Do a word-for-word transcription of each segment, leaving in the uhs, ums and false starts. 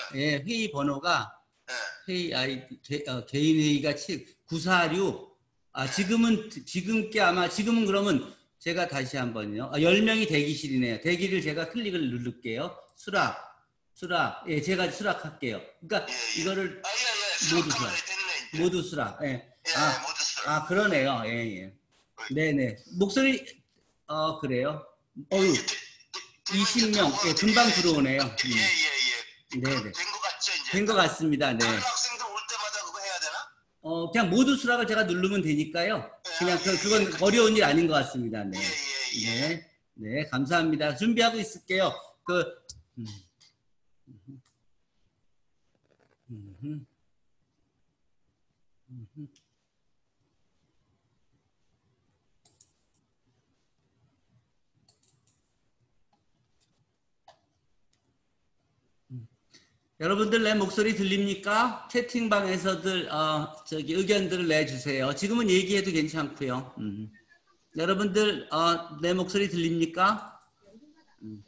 예, 회의 번호가 예. 회의 아이디 개, 어, 개인 회의가 구사육. 아, 지금은 지금 게 아마 지금은 그러면 제가 다시 한번요. 아, 열 명이 대기실이네요. 대기를 제가 클릭을 누를게요. 수락. 수락. 예, 제가 수락할게요. 그러니까 예, 예. 이거를 아, 예, 예. 모두 수락. 됐네, 이제. 모두 수락. 예. 예, 아, 모두 수락. 아, 그러네요. 예, 예. 네, 네. 목소리 어, 그래요. 어유. 이십 명. 예, 금방 들어오네요. 예, 예, 예. 네, 네. 된 것 같죠, 이제? 된 것 같습니다. 네. 다른 학생들 올 때마다 그거 해야 되나? 어, 그냥 모두 수락을 제가 누르면 되니까요. 그냥 그, 예, 그건 예, 어려운 일 아닌 것 같습니다. 네. 예, 예, 예. 네. 네, 감사합니다. 준비하고 있을게요. 그, 음. 음. 음. 여러분들 내 목소리 들립니까? 채팅방에서들 어, 저기 의견들을 내주세요. 지금은 얘기해도 괜찮고요. 음. 여러분들 어, 내 목소리 들립니까? 음.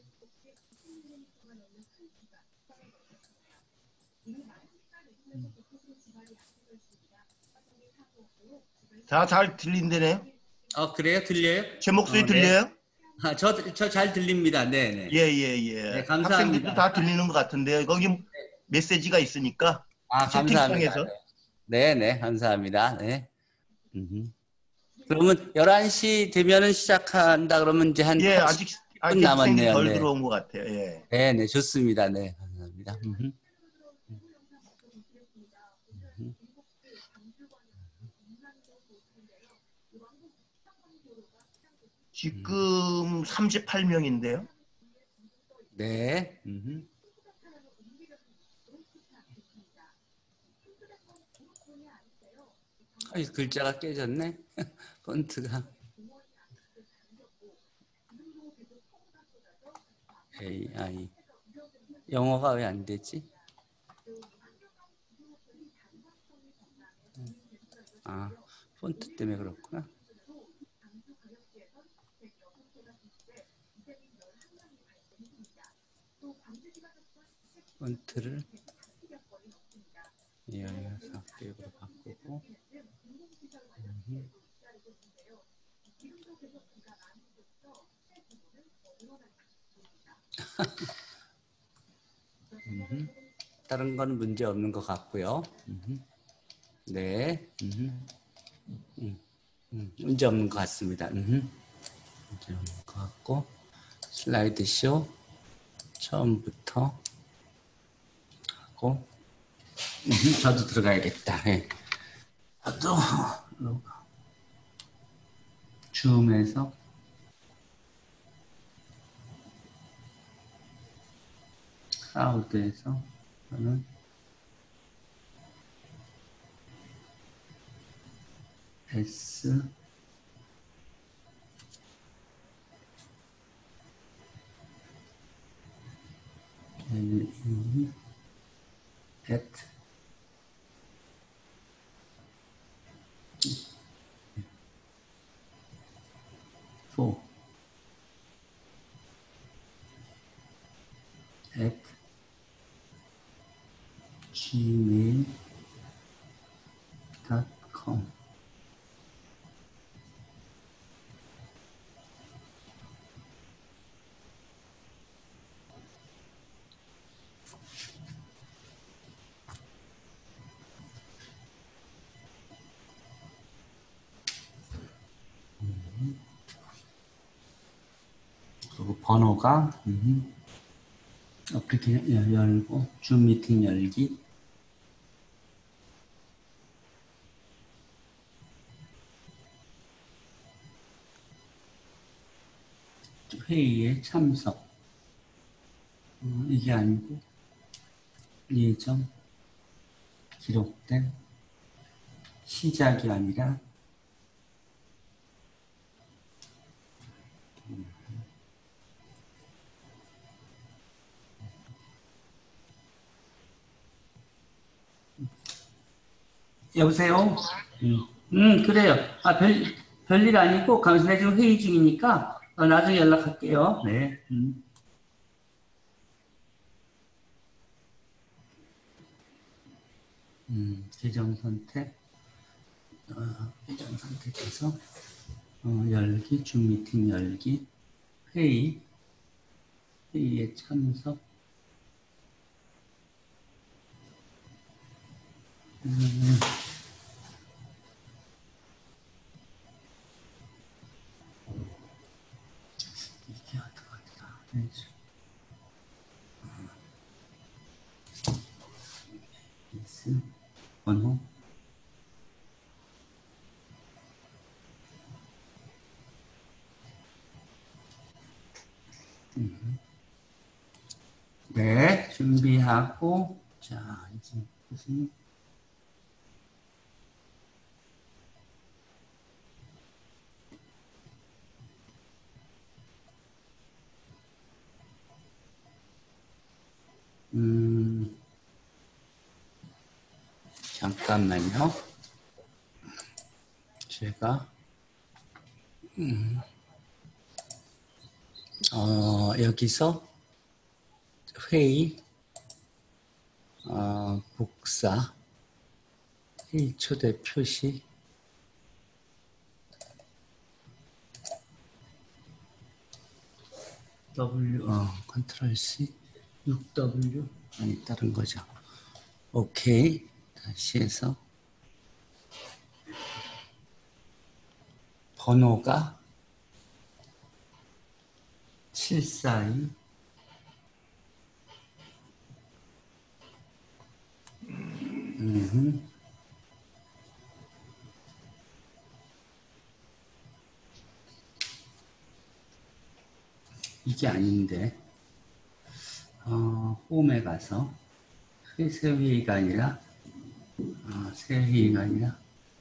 다 잘 들린대네요. 어, 그래요? 들려요? 제 목소리 어, 들려요? 네. 아, 저, 저 잘 들립니다. 네네. 예, 예, 예. 네, 감사합니다. 학생들도 다 들리는 것 같은데요. 거기 메시지가 있으니까. 아, 감사합니다. 채팅창에서. 네, 네, 감사합니다. 네. 음흠. 그러면 열한 시 되면은 시작한다 그러면 이제 한 예, 아직, 아직 남았네요. 학생이 덜 네. 들어온 것 같아요. 예. 네, 네, 좋습니다. 네, 감사합니다. 음흠. 음흠. 지금 삼십팔 명인데요. 네. 음흠. 아이, 글자가 깨졌네. 폰트가. 에이아이. 영어가 왜 안 되지? 아, 폰트 때문에 그렇구나. 폰트를 이어서 학교로 바꾸고. 음흠. 음흠. 다른 건 문제 없는 것 같고요. 음흠. 네, 음흠. 음. 음. 문제 없는 것 같습니다. 음흠. 문제 없는 것 같고 슬라이드 쇼 처음부터 하고 음흠. 저도 들어가야겠다. 네. 저도 줌에서 크라우드에서 저는 S L E at four at gmail dot com 그리고 번호가 음, 어플리케이션 열고 줌 미팅 열기 회의에 참석 어, 이게 아니고 예정 기록된 시작이 아니라 여보세요? 음, 음 그래요. 아, 별, 별일 아니고, 감사해 지금 회의 중이니까, 어, 나중에 연락할게요. 네. 음. 음, 계정 선택, 어, 계정 선택해서 어, 열기, 줌 미팅 열기, 회의, 회의에 참석, 음, 이게 어떡하더라. 미스, 번호, 음. 네, 준비하고, 자, 이제 무슨, 음, 잠깐만요. 제가, 음, 어, 여기서 회의, 어, 복사, 회의 초대 표시, W, 어, 컨트롤 C, 육 더블유, 아니, 다른 거죠. 오케이. 다시 해서, 번호가 칠사이, 음, 이게 아닌데, 어, 홈에 가서, 새 회의가 아니라, 어, 새 회의가 아니라,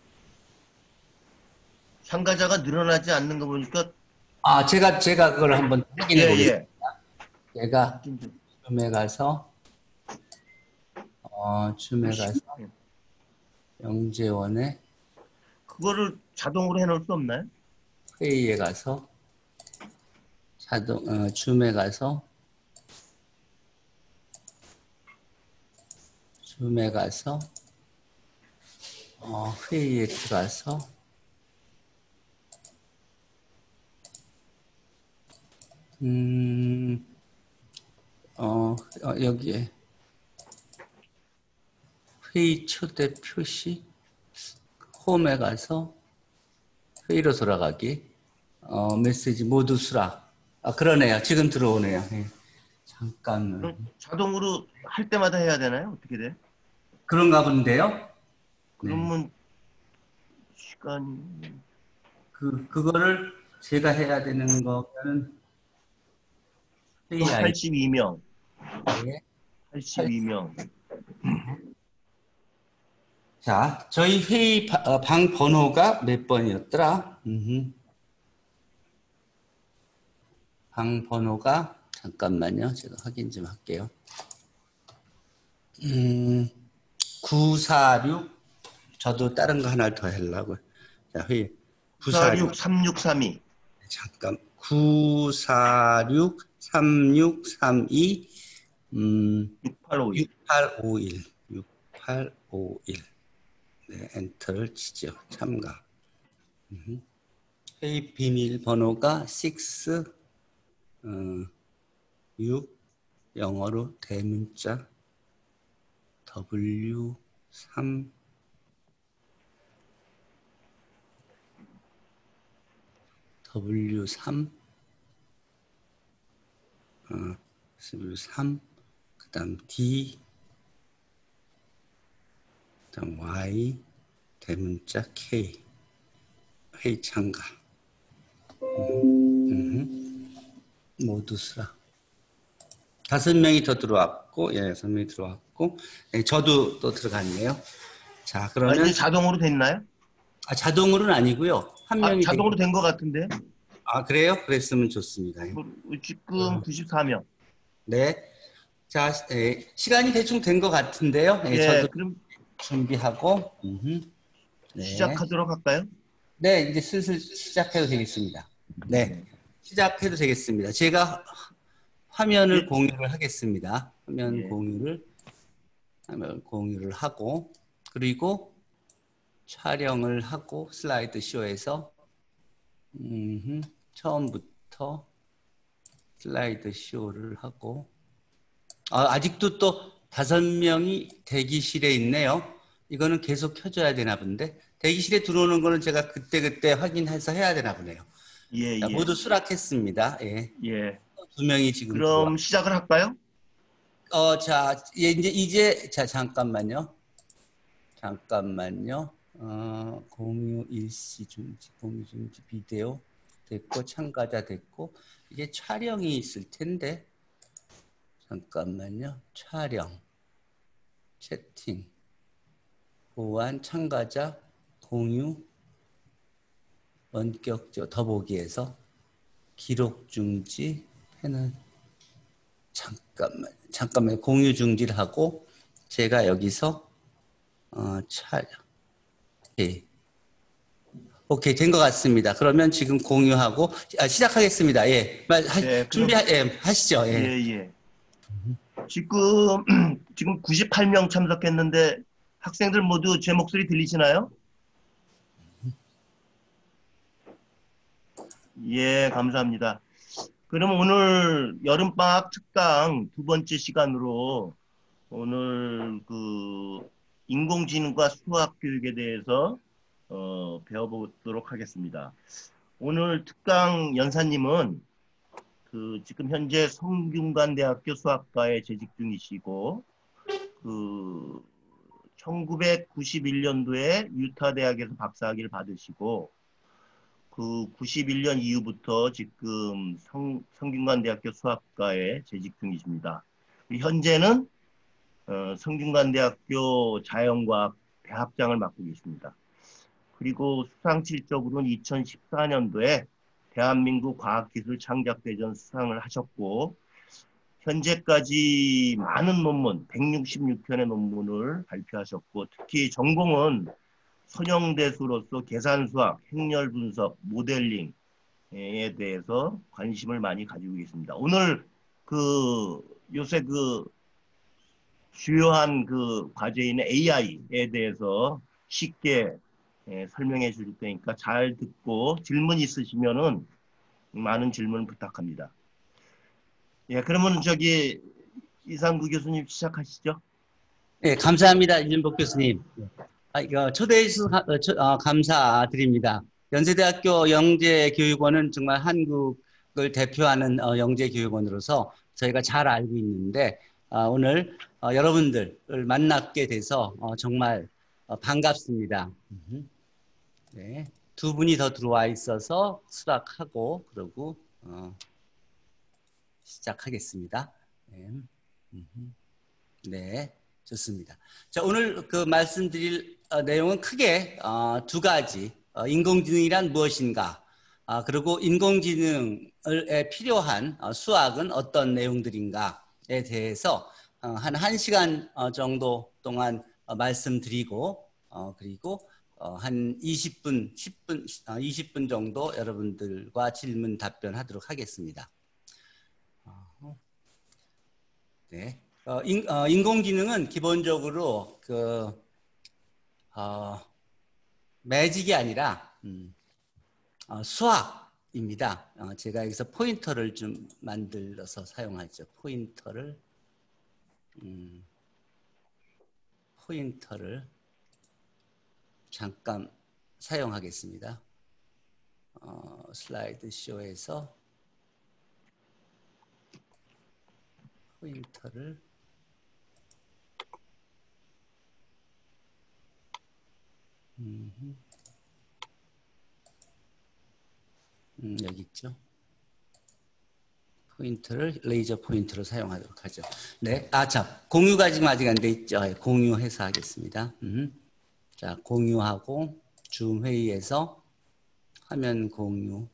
참가자가 늘어나지 않는 거 보니까 아, 제가, 제가 그걸 한번 확인해 예, 보겠습니다. 예. 제가 확인 좀. 줌에 가서, 어, 줌에 가서, 예. 영재원의 그거를 자동으로 해놓을 수 없나요? 회의에 가서, 자동, 어, 줌에 가서, 줌에 가서, 어, 회의에 들어가서, 음, 어, 어, 여기에 회의 초대 표시, 홈에 가서 회의로 돌아가기, 어, 메시지 모두 수락. 아, 그러네요. 지금 들어오네요. 예. 잠깐만. 그럼 자동으로 할 때마다 해야 되나요? 어떻게 돼? 그런가 본데요? 네. 그러면 시간이 그, 그거를 제가 해야 되는 거는 회의 아이디에 팔십이 명. 팔십이 명. 자, 저희 회의 바- 어, 방 번호가 몇 번이었더라? 음흠. 방 번호가 잠깐만요. 제가 확인 좀 할게요. 음, 구사육 저도 다른 거 하나 더 하려고. 자, 회의 구사육 구사육 삼육삼이. 잠깐 구사육 삼육삼이 음, 육팔오이. 육팔오일 육팔오일 네, 엔터를 치죠. 참가. 음흠. 회의 비밀번호가 육, 어, 육, 영어로 대문자 더블유 삼, 더블유 삼, 어, 더블유 삼, 그 다음 D, 그 다음 Y, 대문자 K, 회의 참가. 음흠, 음흠. 모두 수락. 다섯 명이 더 들어왔고, 예, 여섯 명이 들어왔고, 예, 저도 또 들어갔네요. 자, 아, 그러면, 이제 자동으로 됐나요? 아, 자동으로는 아니고요. 한 아, 명이 되게, 자동으로 된 것 같은데. 아, 그래요? 그랬으면 좋습니다. 예. 뭐, 지금 구십사 명. 네. 자, 예, 시간이 대충 된 것 같은데요. 예, 예, 저도 그럼 준비하고, 음흠. 네. 시작하도록 할까요? 네, 이제 슬슬 시작해도 되겠습니다. 네. 네. 시작해도 되겠습니다. 제가 화면을 예, 공유를 하겠습니다. 화면 예. 공유를, 화면 공유를 하고, 그리고 촬영을 하고 슬라이드 쇼에서 음, 처음부터 슬라이드 쇼를 하고 아, 아직도 또 다섯 명이 대기실에 있네요. 이거는 계속 켜줘야 되나 본데 대기실에 들어오는 거는 제가 그때그때 확인해서 해야 되나 보네요. 예, 자, 예. 모두 수락했습니다. 예. 예. 두 명이 지금 들어와. 그럼 시작을 할까요? 어, 자, 예, 이제, 이제, 자, 잠깐만요. 잠깐만요. 어, 공유 일시 중지, 공유 중지 비디오 됐고, 참가자 됐고, 이게 촬영이 있을 텐데, 잠깐만요. 촬영, 채팅, 보안, 참가자, 공유, 원격적 더보기에서 기록 중지, 패널, 잠깐만, 잠깐만 공유 중지를 하고 제가 여기서 어, 촬영, 오케이, 오케이 된 것 같습니다. 그러면 지금 공유하고 아, 시작하겠습니다. 예, 말, 하, 네, 준비 예, 하시죠. 예. 예, 예. 지금 지금 구십팔 명 참석했는데 학생들 모두 제 목소리 들리시나요? 예, 감사합니다. 그럼 오늘 여름방학 특강 두 번째 시간으로 오늘 그 인공지능과 수학 교육에 대해서 어, 배워보도록 하겠습니다. 오늘 특강 연사님은 그 지금 현재 성균관대학교 수학과에 재직 중이시고 그 천구백구십일 년도에 유타 대학에서 박사학위를 받으시고 그 구십일 년 이후부터 지금 성, 성균관대학교 수학과에 재직 중이십니다. 현재는 어, 성균관대학교 자연과학 대학장을 맡고 계십니다. 그리고 수상실적으로는 이천십사 년도에 대한민국 과학기술 창작대전 수상을 하셨고 현재까지 많은 논문, 백육십육 편의 논문을 발표하셨고 특히 전공은 선형대수로서 계산수학, 행렬분석, 모델링에 대해서 관심을 많이 가지고 계십니다. 오늘 그 요새 그 주요한 그 과제인 에이아이에 대해서 쉽게 예, 설명해 줄 테니까 잘 듣고 질문 있으시면은 많은 질문 부탁합니다. 예, 그러면 저기 이상구 교수님 시작하시죠. 예, 감사합니다. 이준복 교수님. 아, 이거 초대해 주셔서 가- 어, 초- 어, 감사드립니다. 연세대학교 영재교육원은 정말 한국을 대표하는 어, 영재교육원으로서 저희가 잘 알고 있는데 어, 오늘 어, 여러분들을 만나게 돼서 어, 정말 어, 반갑습니다. 음흠. 네, 두 분이 더 들어와 있어서 수락하고 그러고 어, 시작하겠습니다. 네. 음흠. 네, 좋습니다. 자, 오늘 그 말씀드릴 어, 내용은 크게 어, 두 가지. 어, 인공지능이란 무엇인가? 아, 그리고 인공지능에 필요한 어, 수학은 어떤 내용들인가에 대해서 어, 한 1시간 어, 정도 동안 어, 말씀드리고 어, 그리고 어, 한 이십 분, 십 분, 어, 이십 분 정도 여러분들과 질문 답변하도록 하겠습니다. 어, 네. 어, 인, 어, 인공지능은 기본적으로 그 어, 매직이 아니라 음, 어, 수학입니다. 어, 제가 여기서 포인터를 좀 만들어서 사용하죠. 포인터를 음, 포인터를 잠깐 사용하겠습니다. 어, 슬라이드 쇼에서 포인터를 음, 음, 여기 있죠. 포인터를 레이저 포인터로 사용하도록 하죠. 네, 아, 자, 공유가 지금 아직 안 돼 있죠. 공유해서 하겠습니다. 음. 자, 공유하고 줌 회의에서 화면 공유하고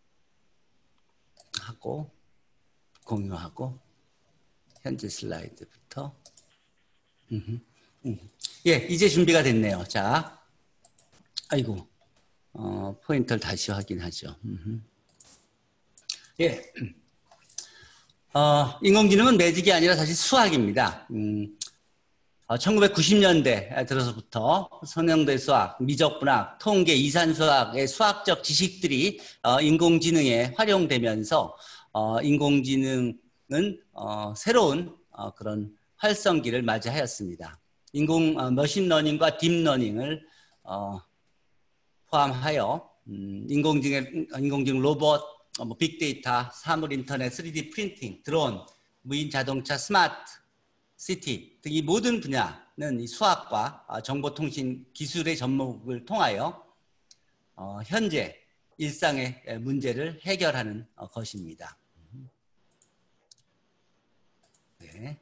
공유하고 현재 슬라이드부터. 음흠, 음. 예, 이제 준비가 됐네요. 자, 아이고, 어, 포인터를 다시 확인하죠. 음흠. 예. 어, 인공지능은 매직이 아니라 사실 수학입니다. 음, 어, 천구백구십 년대 들어서부터 선형대 수학, 미적분학, 통계, 이산수학의 수학적 지식들이 어, 인공지능에 활용되면서 어, 인공지능은 어, 새로운 어, 그런 활성기를 맞이하였습니다. 인공 어, 머신러닝과 딥러닝을 어, 포함하여 음, 인공지능, 인공지능 로봇, 어, 뭐 빅데이터, 사물인터넷, 쓰리디 프린팅, 드론, 무인 자동차, 스마트 시티 등 이 모든 분야는 이 수학과 어, 정보통신 기술의 접목을 통하여 어, 현재 일상의 문제를 해결하는 어, 것입니다. 네.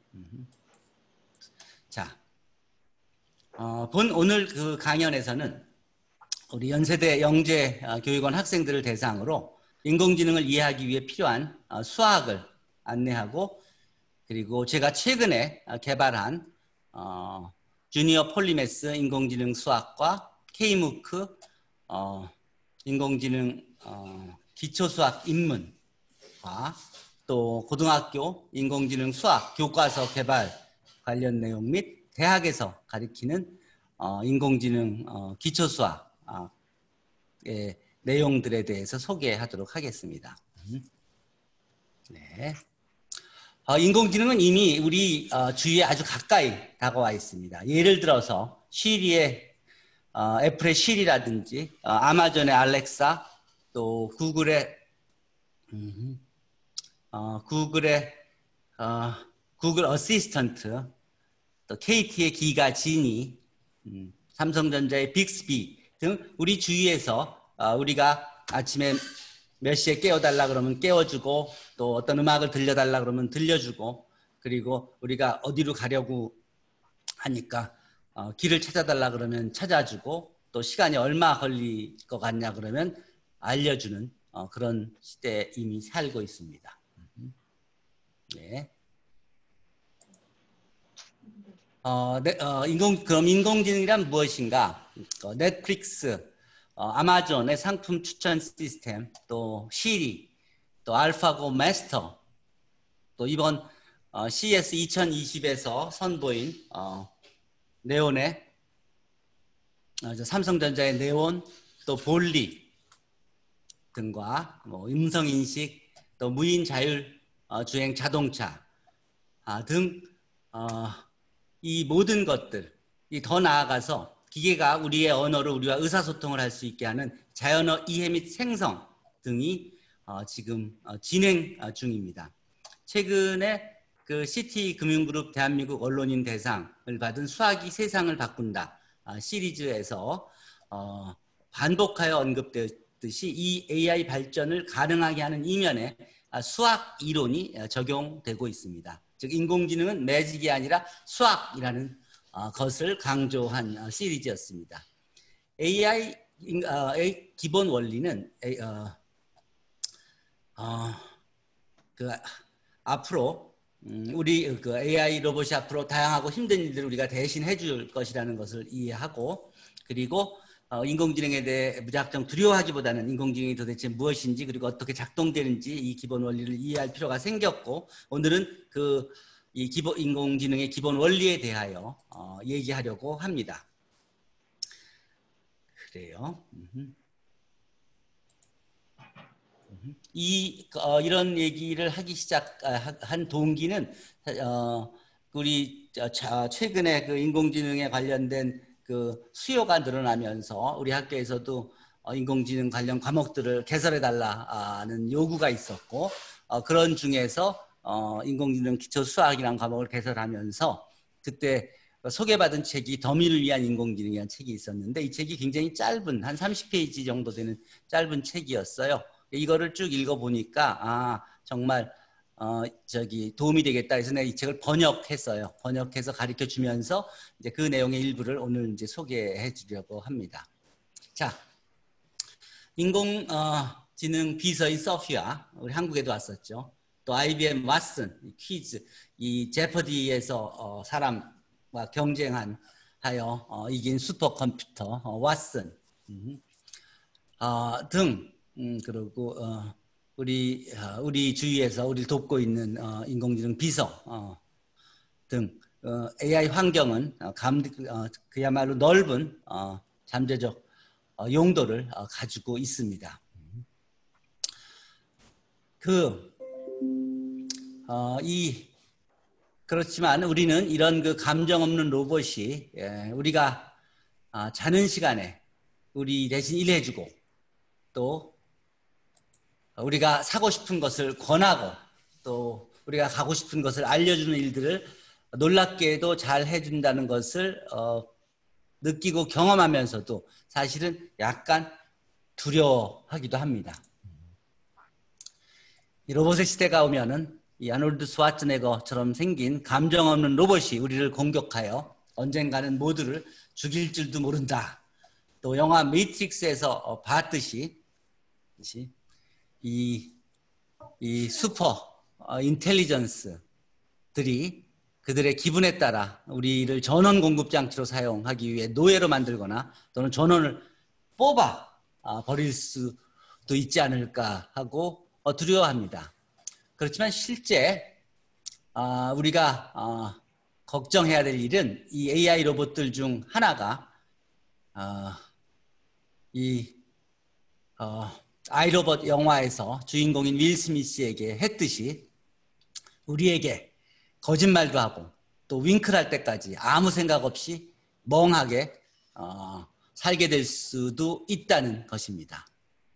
자, 어, 본 오늘 그 강연에서는 우리 연세대 영재교육원 학생들을 대상으로 인공지능을 이해하기 위해 필요한 어, 수학을 안내하고, 그리고 제가 최근에 개발한 어, 주니어 폴리매스 인공지능 수학과 K무크 어, 인공지능 어, 기초수학 입문과 또 고등학교 인공지능 수학 교과서 개발 관련 내용 및 대학에서 가리키는 어, 인공지능 어, 기초수학의 내용들에 대해서 소개하도록 하겠습니다. 네. 어, 인공지능은 이미 우리 어, 주위에 아주 가까이 다가와 있습니다. 예를 들어서 시리의 어, 애플의 시리라든지 어, 아마존의 알렉사, 또 구글의 음, 어, 구글의 어, 구글 어시스턴트, 또 케이티의 기가 지니, 음, 삼성전자의 빅스비 등 우리 주위에서 어, 우리가 아침에 몇 시에 깨워달라 그러면 깨워주고, 또 어떤 음악을 들려달라 그러면 들려주고, 그리고 우리가 어디로 가려고 하니까 어, 길을 찾아달라 그러면 찾아주고, 또 시간이 얼마 걸릴 것 같냐 그러면 알려주는 어, 그런 시대에 이미 살고 있습니다. 네. 어, 네, 어, 인공, 그럼 인공지능이란 무엇인가? 어, 넷플릭스, 어, 아마존의 상품 추천 시스템, 또 시리, 또 알파고 마스터, 또 이번 어, 씨이에스 이천이십에서 선보인 어, 네온의 어, 삼성전자의 네온, 또 볼리 등과 뭐 음성인식, 또 무인 자율 어, 주행 자동차 아, 등 어, 이 모든 것들이 더 나아가서 기계가 우리의 언어를, 우리와 의사소통을 할 수 있게 하는 자연어 이해 및 생성 등이 어, 지금 어, 진행 어, 중입니다. 최근에 그 씨티 금융그룹 대한민국 언론인 대상을 받은 수학이 세상을 바꾼다 어, 시리즈에서 어, 반복하여 언급되었듯이 이 에이아이 발전을 가능하게 하는 이면에 어, 수학 이론이 적용되고 있습니다. 즉 인공지능은 매직이 아니라 수학이라는 어, 것을 강조한 어, 시리즈였습니다. 에이아이의 어, 기본 원리는 어, 어, 그 앞으로 음, 우리 그 에이아이 로봇이 앞으로 다양하고 힘든 일들을 우리가 대신 해줄 것이라는 것을 이해하고, 그리고 어, 인공지능에 대해 무작정 두려워하기보다는 인공지능이 도대체 무엇인지, 그리고 어떻게 작동되는지 이 기본 원리를 이해할 필요가 생겼고, 오늘은 그 이 기본 인공지능의 기본 원리에 대하여 어, 얘기하려고 합니다. 그래요. 이 어, 이런 얘기를 하기 시작한 동기는 어, 우리 자, 최근에 그 인공지능에 관련된 그 수요가 늘어나면서 우리 학교에서도 어, 인공지능 관련 과목들을 개설해 달라는 요구가 있었고, 어, 그런 중에서 어, 인공지능 기초 수학이라는 과목을 개설하면서 그때 소개받은 책이 더미를 위한 인공지능이라는 책이 있었는데, 이 책이 굉장히 짧은 한 삼십 페이지 정도 되는 짧은 책이었어요. 이거를 쭉 읽어보니까 아 정말 어 저기 도움이 되겠다 해서 내가 이 책을 번역했어요. 번역해서 가르쳐 주면서 이제 그 내용의 일부를 오늘 이제 소개해 주려고 합니다. 자, 인공지능 비서인 소피아, 우리 한국에도 왔었죠. 또 아이비엠 왓슨 퀴즈, 이 제퍼디에서 어, 사람과 경쟁한 하여 어, 이긴 슈퍼컴퓨터 어, 왓슨 음, 어, 등 음, 그리고 어, 우리 어, 우리 주위에서 우리를 돕고 있는 어, 인공지능 비서 어, 등 어, 에이아이 환경은 어, 감, 어, 그야말로 넓은 어, 잠재적 어, 용도를 어, 가지고 있습니다. 그, 어, 이, 그렇지만 우리는 이런 그 감정 없는 로봇이 예, 우리가 어, 자는 시간에 우리 대신 일해주고 또 우리가 사고 싶은 것을 권하고 또 우리가 가고 싶은 것을 알려주는 일들을 놀랍게도 잘 해준다는 것을 어, 느끼고 경험하면서도 사실은 약간 두려워하기도 합니다. 이 로봇의 시대가 오면은 이 아놀드 스와츠네거처럼 생긴 감정 없는 로봇이 우리를 공격하여 언젠가는 모두를 죽일 줄도 모른다. 또 영화 매트릭스에서 봤듯이 이, 이 슈퍼 어, 인텔리전스들이 그들의 기분에 따라 우리를 전원 공급 장치로 사용하기 위해 노예로 만들거나 또는 전원을 뽑아 어, 버릴 수도 있지 않을까 하고 어, 두려워합니다. 그렇지만 실제 어, 우리가 어, 걱정해야 될 일은 이 에이아이 로봇들 중 하나가 어, 이 어, 아이로봇 영화에서 주인공인 윌 스미스에게 했듯이 우리에게 거짓말도 하고 또 윙크를 할 때까지 아무 생각 없이 멍하게 어, 살게 될 수도 있다는 것입니다.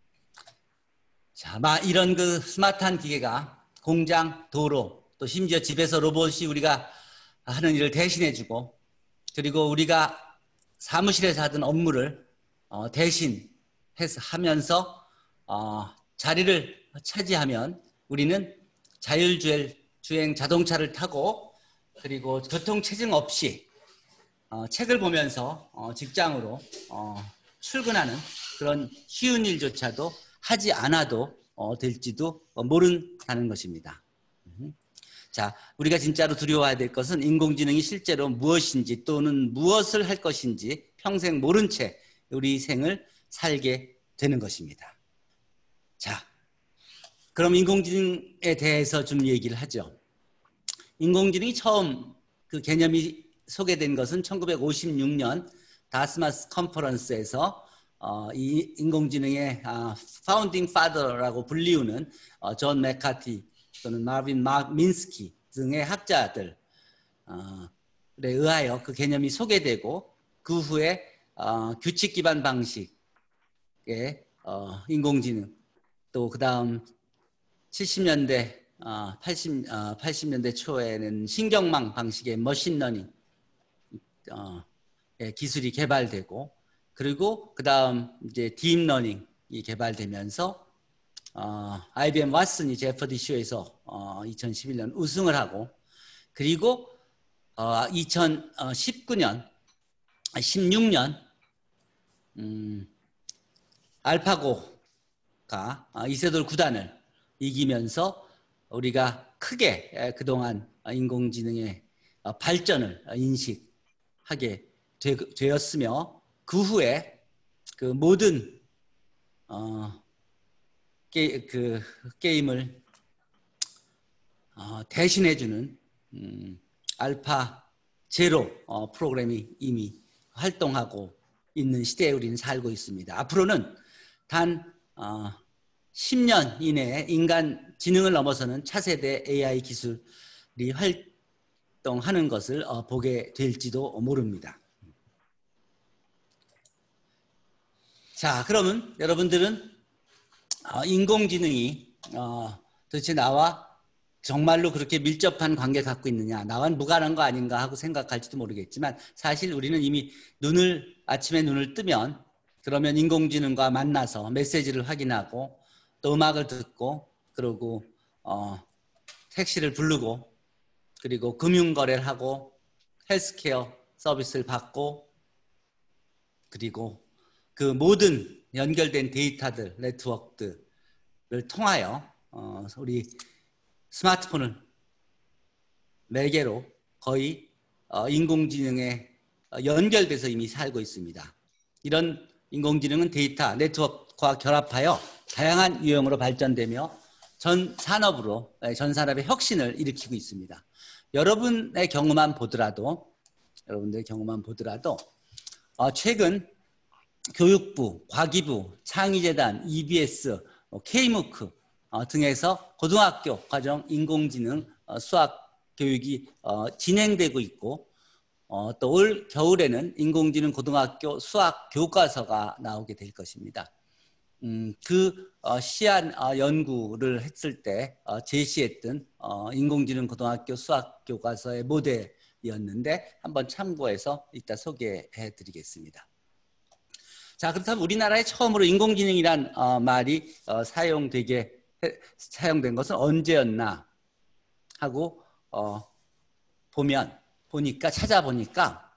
자, 막 이런 그 스마트한 기계가 공장, 도로, 또 심지어 집에서 로봇이 우리가 하는 일을 대신해주고 그리고 우리가 사무실에서 하던 업무를 어, 대신 해서 하면서 어, 자리를 차지하면 우리는 자율주행 자동차를 타고 그리고 교통체증 없이 어, 책을 보면서 어, 직장으로 어, 출근하는 그런 쉬운 일조차도 하지 않아도 어, 될지도 모른다는 것입니다. 자, 우리가 진짜로 두려워해야 될 것은 인공지능이 실제로 무엇인지 또는 무엇을 할 것인지 평생 모른 채 우리 생을 살게 되는 것입니다. 자, 그럼 인공지능에 대해서 좀 얘기를 하죠. 인공지능이 처음 그 개념이 소개된 것은 천구백오십육 년 다스마스 컨퍼런스에서 어, 이 인공지능의 아, 파운딩 파더라고 불리우는 어, 존 맥카티 또는 마빈 마 민스키 등의 학자들에 의하여 그 개념이 소개되고 그 후에 어, 규칙 기반 방식의 어, 인공지능 또 그 다음 칠십 년대 어, 팔십, 어, 팔십 년대 초에는 신경망 방식의 머신러닝 어, 기술이 개발되고 그리고 그 다음 이제 딥러닝이 개발되면서 어, 아이비엠 왓슨이 제퍼디 쇼에서 어, 이천십일 년 우승을 하고 그리고 어, 이천십구 년, 십육 년 음, 알파고가 어, 이세돌 구단을 이기면서 우리가 크게 그동안 인공지능의 발전을 인식하게 되, 되었으며 그 후에 그 모든 어, 게, 그 게임을 어, 대신해주는 음, 알파 제로 어, 프로그램이 이미 활동하고 있는 시대에 우리는 살고 있습니다. 앞으로는 단 어, 십 년 이내에 인간 지능을 넘어서는 차세대 에이아이 기술이 활동하는 것을 어, 보게 될지도 모릅니다. 자, 그러면 여러분들은 어, 인공지능이 어, 도대체 나와 정말로 그렇게 밀접한 관계를 갖고 있느냐, 나와는 무관한 거 아닌가 하고 생각할지도 모르겠지만 사실 우리는 이미 눈을 아침에 눈을 뜨면 그러면 인공지능과 만나서 메시지를 확인하고 또 음악을 듣고 그리고 어, 택시를 부르고 그리고 금융거래를 하고 헬스케어 서비스를 받고 그리고 그 모든 연결된 데이터들, 네트워크들을 통하여 어, 우리 스마트폰을 매개로 거의 어, 인공지능에 연결돼서 이미 살고 있습니다. 이런 인공지능은 데이터, 네트워크와 결합하여 다양한 유형으로 발전되며 전 산업으로, 전 산업의 혁신을 일으키고 있습니다. 여러분의 경우만 보더라도 여러분들의 경우만 보더라도 어, 최근 교육부, 과기부, 창의재단, 이비에스, K무크 어, 등에서 고등학교 과정 인공지능 어, 수학 교육이 어, 진행되고 있고 어, 또 올 겨울에는 인공지능 고등학교 수학 교과서가 나오게 될 것입니다. 음, 그 어, 시안 어, 연구를 했을 때 어, 제시했던 어, 인공지능 고등학교 수학 교과서의 모델이었는데 한번 참고해서 이따 소개해 드리겠습니다. 자, 그렇다면 우리나라에 처음으로 인공지능이란 어, 말이 어, 사용되게 해, 사용된 것은 언제였나 하고 어, 보면 보니까 찾아보니까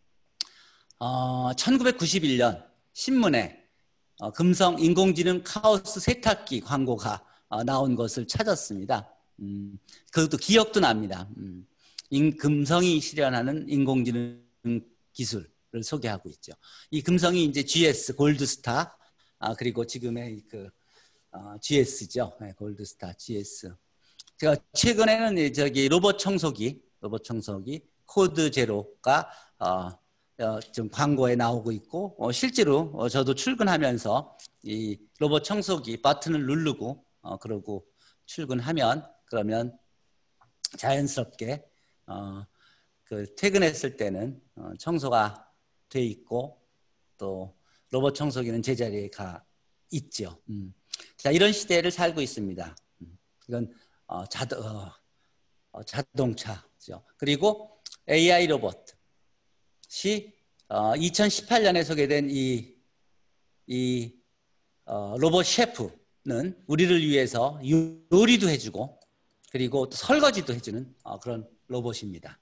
어, 천구백구십일 년 신문에 어, 금성 인공지능 카오스 세탁기 광고가 어, 나온 것을 찾았습니다. 음, 그것도 기억도 납니다. 음, 인, 금성이 실현하는 인공지능 기술을 소개하고 있죠. 이 금성이 이제 지에스 골드스타 아, 그리고 지금의 그 어, 지에스죠. 네, 골드스타 지에스. 제가 최근에는 저기 로봇 청소기, 로봇 청소기 코드 제로가 어, 어, 좀 광고에 나오고 있고 어, 실제로 어, 저도 출근하면서 이 로봇 청소기 버튼을 누르고 어, 그러고 출근하면 그러면 자연스럽게 어, 그 퇴근했을 때는 어, 청소가 돼 있고 또 로봇 청소기는 제자리에 가 있죠. 음. 자, 이런 시대를 살고 있습니다. 음. 이건 어, 자도, 어, 어, 자동차죠. 그리고 에이아이 로봇이 어, 이천십팔 년에 소개된 이, 이 어, 로봇 셰프는 우리를 위해서 요리도 해주고 그리고 또 설거지도 해주는 어, 그런 로봇입니다.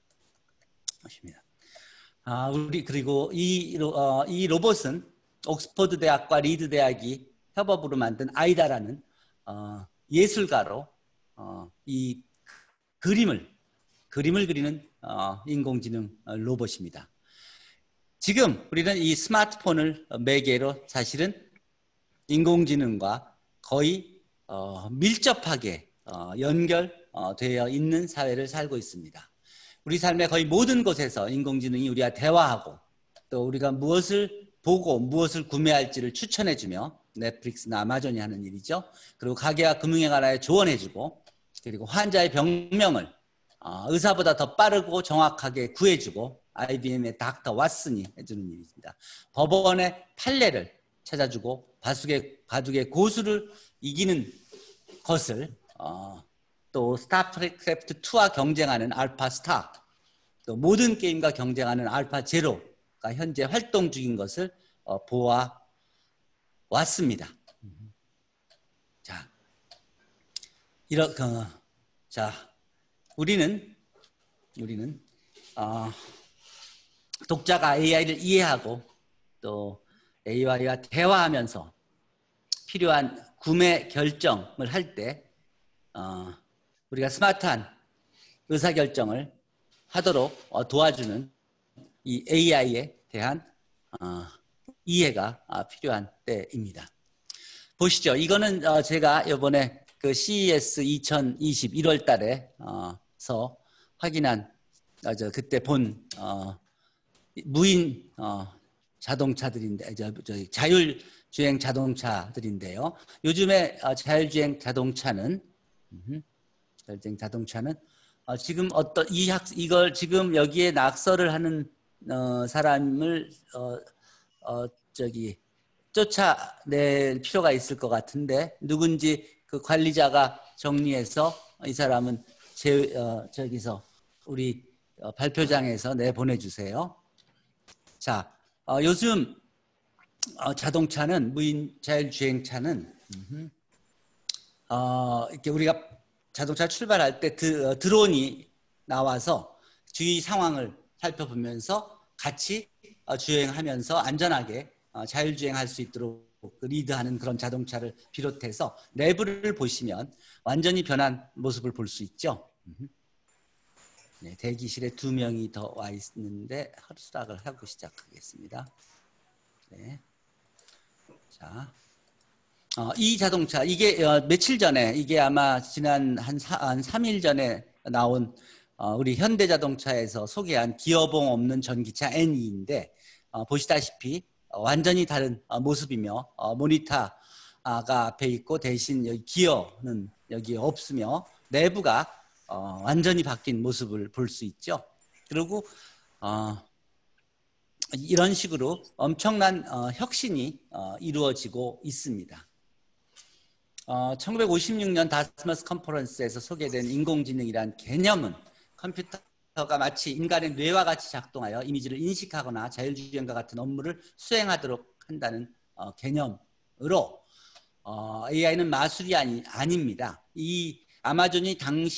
아, 우리 그리고 이, 어, 이 로봇은 옥스퍼드 대학과 리드 대학이 협업으로 만든 아이다라는 어, 예술가로 어, 이 그림을 그림을 그리는 어, 인공지능 로봇입니다. 지금 우리는 이 스마트폰을 매개로 사실은 인공지능과 거의 어, 밀접하게 어, 연결되어 있는 사회를 살고 있습니다. 우리 삶의 거의 모든 곳에서 인공지능이 우리와 대화하고 또 우리가 무엇을 보고 무엇을 구매할지를 추천해주며 넷플릭스나 아마존이 하는 일이죠. 그리고 가게와 금융에 관하여 조언해주고 그리고 환자의 병명을 어, 의사보다 더 빠르고 정확하게 구해주고 아이비엠의 닥터 왓슨이 해주는 일입니다. 법원의 판례를 찾아주고 바둑의, 바둑의 고수를 이기는 것을 어, 또 스타크래프트 투와 경쟁하는 알파 스타 또 모든 게임과 경쟁하는 알파 제로가 현재 활동 중인 것을 어, 보아 왔습니다. 자, 이렇게 어, 자 우리는 우리는 어, 독자가 에이아이를 이해하고 또 에이아이와 대화하면서 필요한 구매 결정을 할 때 어, 우리가 스마트한 의사결정을 하도록 어, 도와주는 이 에이아이에 대한 어, 이해가 어, 필요한 때입니다. 보시죠. 이거는 어, 제가 이번에 그 씨이에스 이천이십 일월 달에서 확인한 어, 저 그때 본 어, 무인 어, 자동차들인데 저, 저, 자율주행 자동차들인데요. 요즘에 어, 자율주행 자동차는 음, 자율주행 자동차는 어, 지금 어떤 이 학 이걸 지금 여기에 낙서를 하는 어, 사람을 어, 어, 저기 쫓아낼 필요가 있을 것 같은데 누군지 그 관리자가 정리해서 이 사람은 제 어, 저기서 우리 어, 발표장에서 내 보내주세요. 자, 어, 요즘 어, 자동차는 무인 자율주행차는 어, 이렇게 우리가 자동차 출발할 때 드, 어, 드론이 나와서 주위 상황을 살펴보면서 같이 어, 주행하면서 안전하게 어, 자율주행할 수 있도록 그 리드하는 그런 자동차를 비롯해서 내부를 보시면 완전히 변한 모습을 볼 수 있죠. 네, 대기실에 두 명이 더 와 있는데 허락을 하고 시작하겠습니다. 네. 자, 어, 이 자동차 이게 어, 며칠 전에 이게 아마 지난 한, 사, 한 삼 일 전에 나온 어, 우리 현대자동차에서 소개한 기어봉 없는 전기차 엔이인데 어, 보시다시피 어, 완전히 다른 어, 모습이며 어, 모니터가 앞에 있고 대신 여기 기어는 여기 없으며 내부가 어, 완전히 바뀐 모습을 볼 수 있죠. 그리고 어, 이런 식으로 엄청난 어, 혁신이 어, 이루어지고 있습니다. 어, 천구백오십육 년 다스머스 컨퍼런스에서 소개된 인공지능이란 개념은 컴퓨터가 마치 인간의 뇌와 같이 작동하여 이미지를 인식하거나 자율주행과 같은 업무를 수행하도록 한다는 어, 개념으로 어, 에이아이는 마술이 아니, 아닙니다. 이 아마존이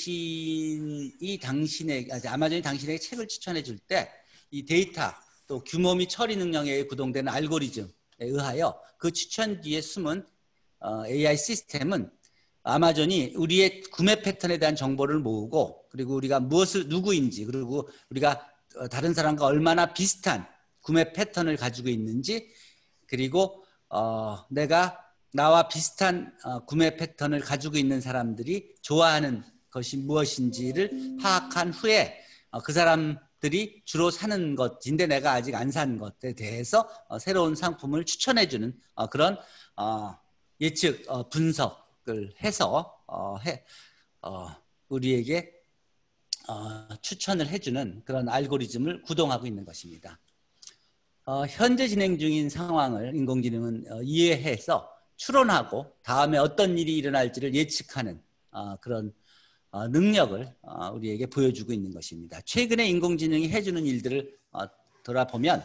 당신이 당신에게 아마존이 당신에게 책을 추천해 줄 때 이 데이터 또 규모 및 처리 능력에 구동되는 알고리즘에 의하여 그 추천 뒤에 숨은 어, 에이아이 시스템은 아마존이 우리의 구매 패턴에 대한 정보를 모으고 그리고 우리가 무엇을 누구인지 그리고 우리가 다른 사람과 얼마나 비슷한 구매 패턴을 가지고 있는지 그리고 어, 내가 나와 비슷한 어, 구매 패턴을 가지고 있는 사람들이 좋아하는 것이 무엇인지를 파악한 후에 어, 그 사람들이 주로 사는 것인데 내가 아직 안 산 것에 대해서 어, 새로운 상품을 추천해주는 어, 그런 어, 예측 어, 분석을 해서 어, 해, 어, 우리에게 어, 추천을 해주는 그런 알고리즘을 구동하고 있는 것입니다. 어, 현재 진행 중인 상황을 인공지능은 어, 이해해서 추론하고 다음에 어떤 일이 일어날지를 예측하는 어, 그런 어, 능력을 어, 우리에게 보여주고 있는 것입니다. 최근에 인공지능이 해주는 일들을 어, 돌아보면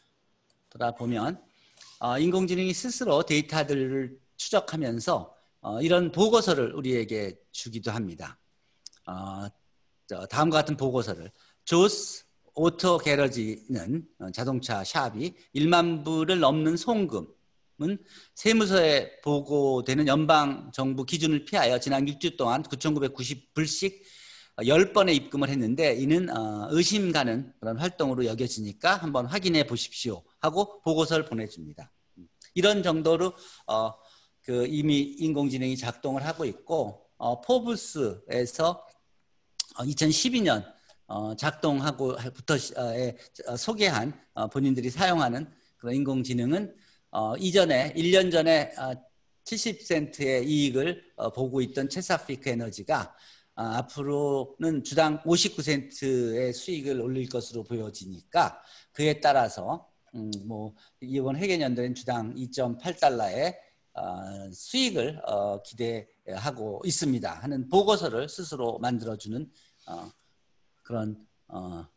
돌아보면 어, 인공지능이 스스로 데이터들을 추적하면서 어, 이런 보고서를 우리에게 주기도 합니다. 어, 다음과 같은 보고서를 조스 오토 게러지는 자동차 샵이 일만 불을 넘는 송금은 세무서에 보고되는 연방정부 기준을 피하여 지난 육 주 동안 구천구백구십 불씩 십 번의 입금을 했는데 이는 의심 가는 그런 활동으로 여겨지니까 한번 확인해 보십시오 하고 보고서를 보내줍니다. 이런 정도로 어, 그 이미 인공지능이 작동을 하고 있고 어, 포브스에서 이천십이 년 어, 작동하고부터 어, 소개한 어, 본인들이 사용하는 그런 인공지능은 어, 이전에 일 년 전에 어, 칠십 센트의 이익을 어, 보고 있던 체사피크 에너지가 어, 앞으로는 주당 오십구 센트의 수익을 올릴 것으로 보여지니까 그에 따라서 음, 뭐 이번 회계연도엔 주당 이 점 팔 달러의 어, 수익을 어, 기대하고 있습니다 하는 보고서를 스스로 만들어주는 어, 그런 어,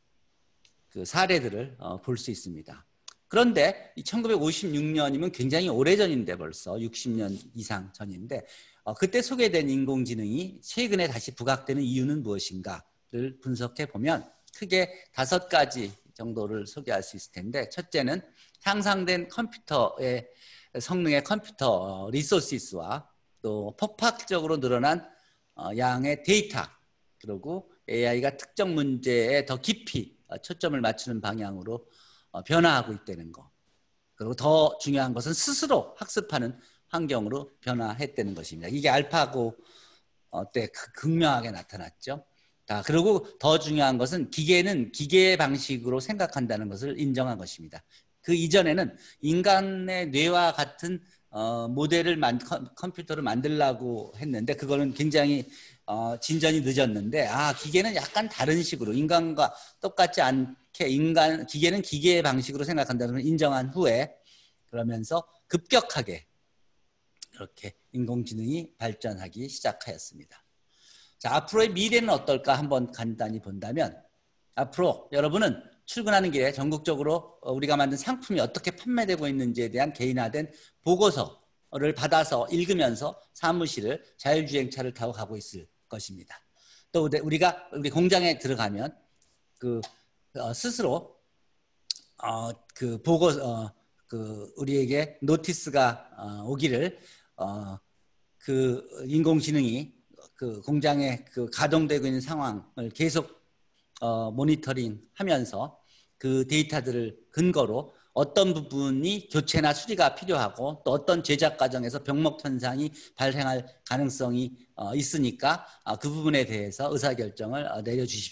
그 사례들을 어, 볼 수 있습니다. 그런데 천구백오십육 년이면 굉장히 오래전인데 벌써 육십 년 이상 전인데 어, 그때 소개된 인공지능이 최근에 다시 부각되는 이유는 무엇인가를 분석해 보면 크게 다섯 가지 정도를 소개할 수 있을 텐데 첫째는 향상된 컴퓨터의 성능의 컴퓨터 리소시스와 또 폭발적으로 늘어난 어, 양의 데이터 그리고 에이아이가 특정 문제에 더 깊이 초점을 맞추는 방향으로 변화하고 있다는 거. 그리고 더 중요한 것은 스스로 학습하는 환경으로 변화했다는 것입니다. 이게 알파고 때 극명하게 나타났죠. 자, 그리고 더 중요한 것은 기계는 기계의 방식으로 생각한다는 것을 인정한 것입니다. 그 이전에는 인간의 뇌와 같은 어, 모델을 만, 컴퓨터를 만들려고 했는데 그거는 굉장히 어, 진전이 늦었는데 아 기계는 약간 다른 식으로 인간과 똑같지 않게 인간 기계는 기계의 방식으로 생각한다는 걸 인정한 후에 그러면서 급격하게 이렇게 인공지능이 발전하기 시작하였습니다. 자, 앞으로의 미래는 어떨까 한번 간단히 본다면 앞으로 여러분은 출근하는 길에 전국적으로 우리가 만든 상품이 어떻게 판매되고 있는지에 대한 개인화된 보고서를 받아서 읽으면서 사무실을 자율주행차를 타고 가고 있을 것입니다. 또 우리가 우리 공장에 들어가면 그 어, 스스로 어, 그 보고 어, 그 우리에게 노티스가 어, 오기를 어, 그 인공지능이 그 공장에 그 가동되고 있는 상황을 계속 어, 모니터링하면서 그 데이터들을 근거로 어떤 부분이 교체나 수리가 필요하고 또 어떤 제작 과정에서 병목 현상이 발생할 가능성이 어, 있으니까 어, 그 부분에 대해서 의사결정을 어, 내려주십시오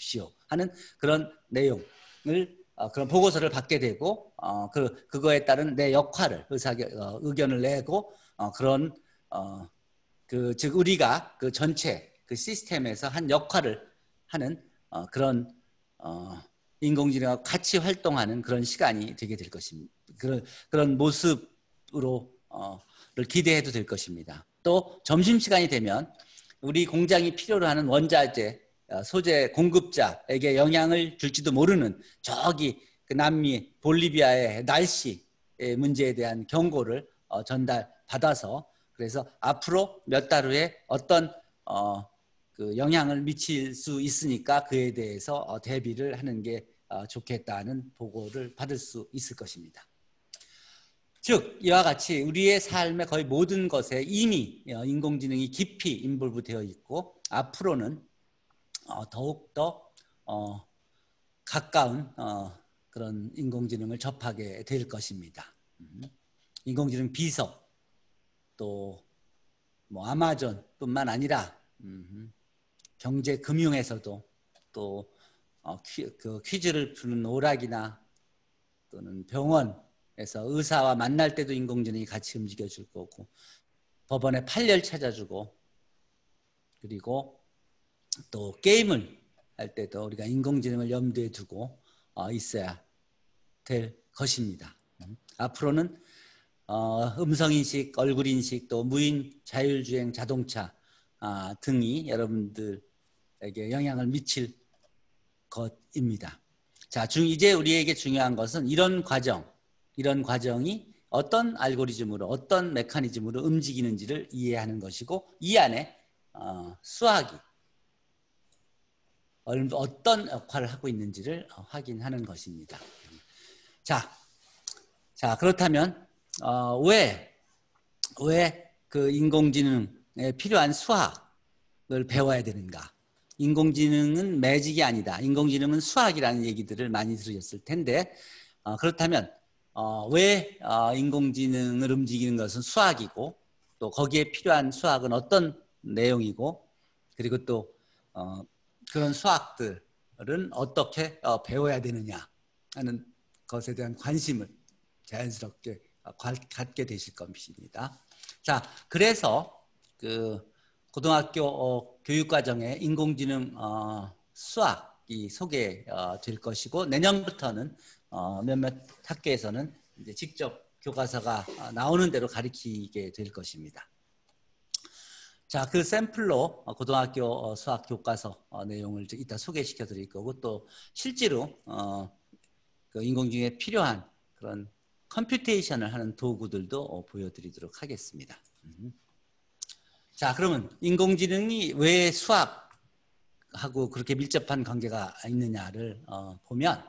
하는 그런 내용을 어, 그런 보고서를 받게 되고 어, 그 그거에 따른 내 역할을 의사 어, 의견을 내고 어, 그런 어, 그 즉 우리가 그 전체 그 시스템에서 한 역할을 하는 어, 그런 어, 인공지능과 같이 활동하는 그런 시간이 되게 될 것입니다. 그런 그런 모습으로 어, 를 기대해도 될 것입니다. 또 점심 시간이 되면 우리 공장이 필요로 하는 원자재 소재 공급자에게 영향을 줄지도 모르는 저기 그 남미 볼리비아의 날씨 문제에 대한 경고를 어, 전달받아서 그래서 앞으로 몇 달 후에 어떤 어, 그 영향을 미칠 수 있으니까 그에 대해서 어, 대비를 하는 게 어, 좋겠다는 보고를 받을 수 있을 것입니다. 즉 이와 같이 우리의 삶의 거의 모든 것에 이미 인공지능이 깊이 인볼브 되어 있고 앞으로는 어, 더욱더 어, 가까운 어, 그런 인공지능을 접하게 될 것입니다. 음. 인공지능 비서 또 뭐 아마존뿐만 아니라 음, 경제 금융에서도 또 어, 퀴, 그 퀴즈를 푸는 오락이나 또는 병원에서 의사와 만날 때도 인공지능이 같이 움직여줄 거고 법원에 판례를 찾아주고 그리고 또 게임을 할 때도 우리가 인공지능을 염두에 두고 어, 있어야 될 것입니다. 음. 앞으로는 어, 음성인식, 얼굴인식, 또 무인 자율주행 자동차 아, 등이 여러분들에게 영향을 미칠 것입니다. 자, 중, 이제 우리에게 중요한 것은 이런 과정, 이런 과정이 어떤 알고리즘으로, 어떤 메커니즘으로 움직이는지를 이해하는 것이고 이 안에 어, 수학이 어떤 역할을 하고 있는지를 확인하는 것입니다. 자, 자 그렇다면 어, 왜, 왜 그 인공지능에 필요한 수학을 배워야 되는가? 인공지능은 매직이 아니다. 인공지능은 수학이라는 얘기들을 많이 들으셨을 텐데 어, 그렇다면 어, 왜 어, 인공지능을 움직이는 것은 수학이고 또 거기에 필요한 수학은 어떤 내용이고 그리고 또 어, 그런 수학들은 어떻게 어, 배워야 되느냐 하는 것에 대한 관심을 자연스럽게 갖게 되실 것입니다. 자, 그래서 그 고등학교 어, 교육과정에 인공지능 어, 수학이 소개될 어, 것이고 내년부터는 어, 몇몇 학교에서는 이제 직접 교과서가 어, 나오는 대로 가르치게 될 것입니다. 자, 그 샘플로 고등학교 수학 교과서 내용을 이따 소개시켜 드릴 거고 또 실제로 어, 그 인공지능에 필요한 그런 컴퓨테이션을 하는 도구들도 보여드리도록 하겠습니다. 자, 그러면 인공지능이 왜 수학하고 그렇게 밀접한 관계가 있느냐를 어, 보면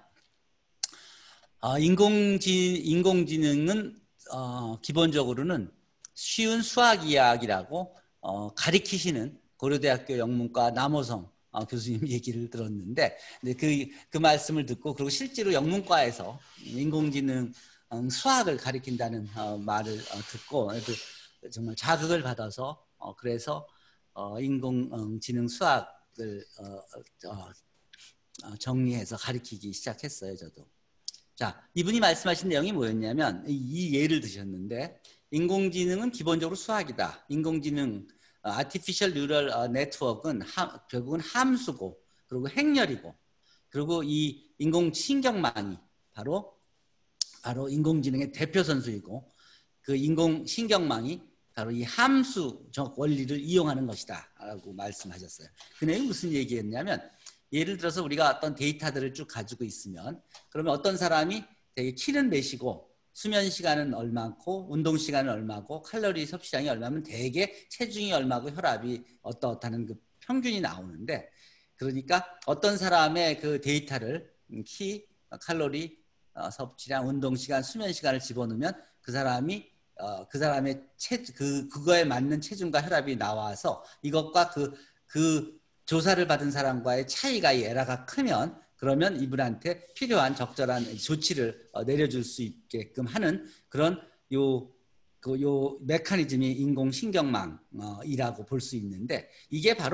어, 인공지, 인공지능은 어, 기본적으로는 쉬운 수학 이야기라고 어, 가리키시는 고려대학교 영문과 남호성 어, 교수님 얘기를 들었는데 그, 그 말씀을 듣고 그리고 실제로 영문과에서 인공지능 음, 수학을 가리킨다는 어, 말을 어, 듣고 정말 자극을 받아서 어, 그래서 어, 인공지능 수학을 어, 어, 정리해서 가리키기 시작했어요. 저도. 자, 이분이 말씀하신 내용이 뭐였냐면 이 예를 드셨는데 인공지능은 기본적으로 수학이다. 인공지능 아티피셜 뉴럴 네트워크는 하, 결국은 함수고 그리고 행렬이고 그리고 이 인공신경망이 바로 바로 인공지능의 대표 선수이고 그 인공신경망이 바로 이 함수적 원리를 이용하는 것이다 라고 말씀하셨어요. 그 내용이 무슨 얘기였냐면 예를 들어서 우리가 어떤 데이터들을 쭉 가지고 있으면 그러면 어떤 사람이 되게 키는 몇이고 수면 시간은 얼마고 운동 시간은 얼마고 칼로리 섭취량이 얼마면 대개 체중이 얼마고 혈압이 어떠어떠하는 그 평균이 나오는데 그러니까 어떤 사람의 그 데이터를 키, 칼로리, 어, 섭취량, 운동 시간, 수면 시간을 집어넣으면 그 사람이 어, 그 사람의 체, 그 그거에 맞는 체중과 혈압이 나와서 이것과 그 그 조사를 받은 사람과의 차이가 이 에러가 크면 그러면 이분한테 필요한 적절한 조치를 어, 내려줄 수 있게끔 하는 그런 요, 그 요 메커니즘이 인공신경망이라고 볼 수 있는데 이게 바로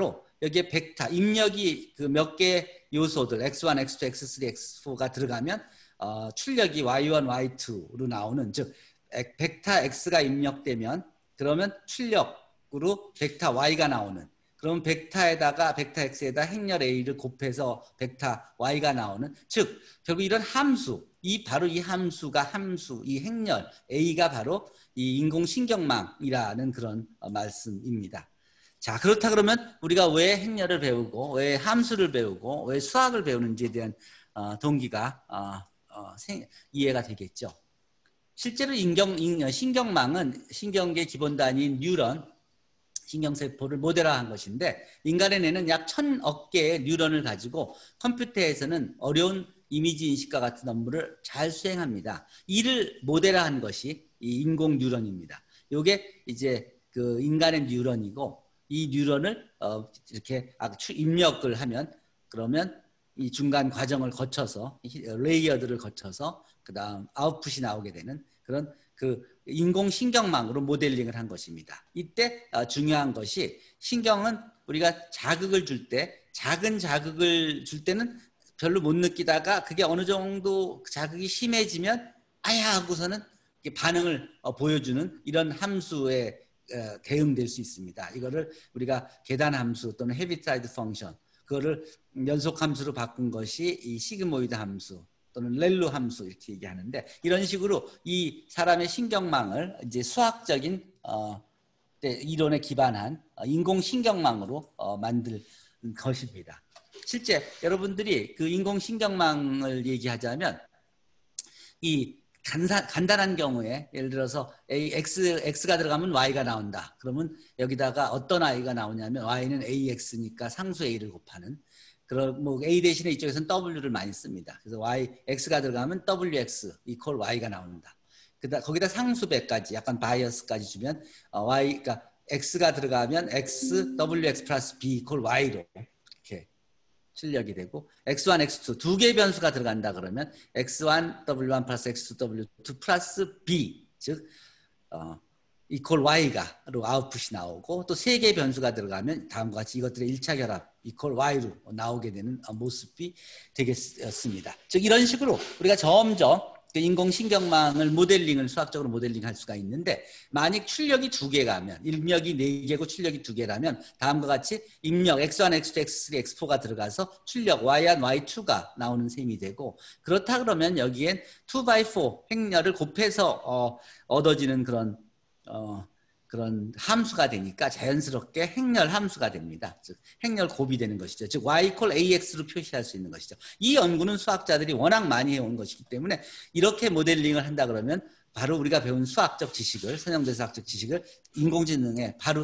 여기에 벡터 입력이 그 몇 개 요소들 엑스 원, 엑스 투, 엑스 쓰리, 엑스 포가 들어가면 어, 출력이 와이 원, 와이 투로 나오는 즉 벡터 X가 입력되면 그러면 출력으로 벡터 Y가 나오는 그럼 벡터에다가 벡터 X에다 행렬 A를 곱해서 벡터 Y가 나오는 즉 결국 이런 함수 이 바로 이 함수가 함수 이 행렬 A가 바로 이 인공신경망이라는 그런 어, 말씀입니다. 자 그렇다 그러면 우리가 왜 행렬을 배우고 왜 함수를 배우고 왜 수학을 배우는지에 대한 어, 동기가 어, 어, 생, 이해가 되겠죠. 실제로 인경, 인, 신경망은 신경계 기본 단위인 뉴런 신경세포를 모델화한 것인데 인간의 뇌는 약 천억 개의 뉴런을 가지고 컴퓨터에서는 어려운 이미지 인식과 같은 업무를 잘 수행합니다. 이를 모델화한 것이 이 인공 뉴런입니다. 이게 이제 그 인간의 뉴런이고 이 뉴런을 어 이렇게 입력을 하면 그러면 이 중간 과정을 거쳐서 레이어들을 거쳐서 그 다음 아웃풋이 나오게 되는 그런 그 인공신경망으로 모델링을 한 것입니다. 이때 중요한 것이 신경은 우리가 자극을 줄 때 작은 자극을 줄 때는 별로 못 느끼다가 그게 어느 정도 자극이 심해지면 아야 하고서는 반응을 보여주는 이런 함수에 대응될 수 있습니다. 이거를 우리가 계단함수 또는 헤비트라이드 펑션 그거를 연속함수로 바꾼 것이 이 시그모이드 함수 또는 렐루 함수 이렇게 얘기하는데 이런 식으로 이 사람의 신경망을 이제 수학적인 어, 이론에 기반한 인공신경망으로 어, 만든 것입니다. 실제 여러분들이 그 인공신경망을 얘기하자면 이 간사, 간단한 경우에 예를 들어서 A, X, X가 들어가면 Y가 나온다. 그러면 여기다가 어떤 I가 나오냐면 Y는 에이엑스니까 상수 A를 곱하는 그럼 뭐 A 대신에 이쪽에서는 W를 많이 씁니다. 그래서 Y, X가 들어가면 더블유엑스 이퀄 Y가 나온다. 그다 거기다 상수배까지 약간 바이어스까지 주면 어, Y, 그러니까 X가 들어가면 X, 더블유엑스 플러스 B 이퀄 Y로 이렇게 출력이 되고 엑스 원, 엑스 투 두 개의 변수가 들어간다 그러면 엑스 원 더블유 원 플러스 엑스 투 더블유 투 플러스 B 즉 어, 이퀄 Y가로 아웃풋이 나오고 또 세 개의 변수가 들어가면 다음과 같이 이것들의 일 차 결합 이퀄 Y로 나오게 되는 모습이 되겠습니다. 즉 이런 식으로 우리가 점점 인공신경망을 모델링을 수학적으로 모델링할 수가 있는데 만약 출력이 두 개가면 입력이 네 개고 출력이 두 개라면 다음과 같이 입력 엑스 원, 엑스 투, 엑스 쓰리, 엑스 포가 들어가서 출력 와이 원, 와이 투가 나오는 셈이 되고 그렇다 그러면 여기엔 투 바이 포 행렬을 곱해서 어, 얻어지는 그런 어, 그런 함수가 되니까 자연스럽게 행렬 함수가 됩니다. 즉 행렬 곱이 되는 것이죠. 즉 y 이퀄 에이엑스로 표시할 수 있는 것이죠. 이 연구는 수학자들이 워낙 많이 해온 것이기 때문에 이렇게 모델링을 한다 그러면 바로 우리가 배운 수학적 지식을 선형대 수학적 지식을 인공지능에 바로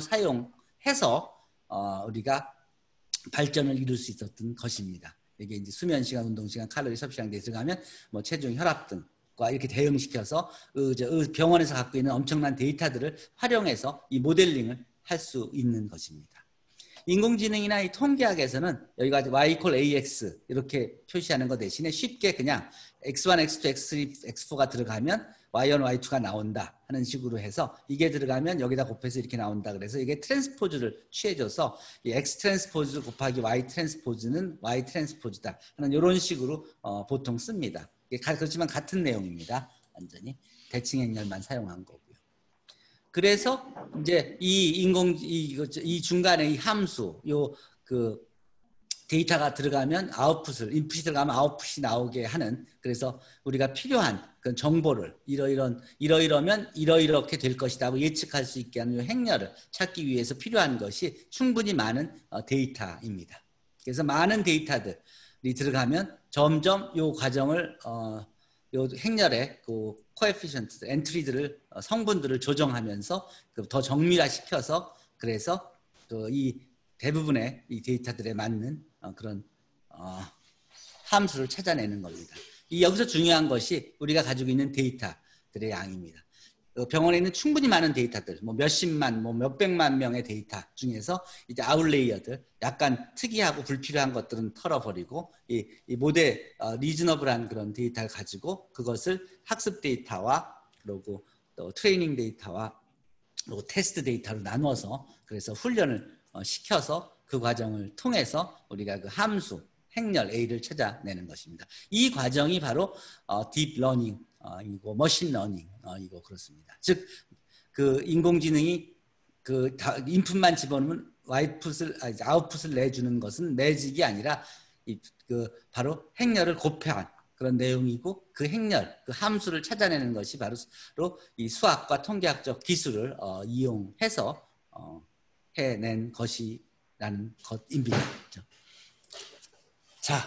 사용해서 어, 우리가 발전을 이룰 수 있었던 것입니다. 이게 이제 수면 시간, 운동 시간, 칼로리 섭취량 에 들어가면 뭐 체중, 혈압 등 이렇게 대응시켜서 병원에서 갖고 있는 엄청난 데이터들을 활용해서 이 모델링을 할 수 있는 것입니다. 인공지능이나 이 통계학에서는 여기가 y 이퀄 에이엑스 이렇게 표시하는 것 대신에 쉽게 그냥 엑스 원, 엑스 투, 엑스 쓰리, 엑스 포가 들어가면 와이 원, 와이 투가 나온다 하는 식으로 해서 이게 들어가면 여기다 곱해서 이렇게 나온다 그래서 이게 트랜스포즈를 취해줘서 이 X 트랜스포즈 곱하기 Y 트랜스포즈는 Y 트랜스포즈다 하는 이런 식으로 어, 보통 씁니다. 그렇지만 같은 내용입니다. 완전히 대칭 행렬만 사용한 거고요. 그래서 이제 이 인공 이, 이 중간에 이 함수 요 그 데이터가 들어가면 아웃풋을 인풋이 들어가면 아웃풋이 나오게 하는 그래서 우리가 필요한 그 정보를 이러이런 이러이러면 이러이렇게 될 것이라고 예측할 수 있게 하는 요 행렬을 찾기 위해서 필요한 것이 충분히 많은 데이터입니다. 그래서 많은 데이터들이 들어가면 점점 요 과정을 어, 요 행렬의 그 코에피션트 엔트리들을 어, 성분들을 조정하면서 그 더 정밀화시켜서 그래서 그 이 대부분의 이 데이터들에 맞는 어, 그런 어, 함수를 찾아내는 겁니다. 이 여기서 중요한 것이 우리가 가지고 있는 데이터들의 양입니다. 병원에 있는 충분히 많은 데이터들, 뭐 몇십만, 뭐 몇백만 명의 데이터 중에서 이제 아웃레이어들, 약간 특이하고 불필요한 것들은 털어버리고 이, 이 모델 어, 리즈너블한 그런 데이터를 가지고 그것을 학습 데이터와 그리고 또 트레이닝 데이터와 그리고 테스트 데이터로 나눠서 그래서 훈련을 어, 시켜서 그 과정을 통해서 우리가 그 함수 행렬 A를 찾아내는 것입니다. 이 과정이 바로 어, 딥 러닝 어, 이고 머신 러닝 어, 이고 그렇습니다. 즉 그 인공지능이 그 다, 인풋만 집어넣으면 와이풋을 아웃풋을 내주는 것은 매직이 아니라 이, 그 바로 행렬을 곱해한 그런 내용이고 그 행렬 그 함수를 찾아내는 것이 바로 이 수학과 통계학적 기술을 어, 이용해서 어, 해낸 것이라는 것입니다. 자,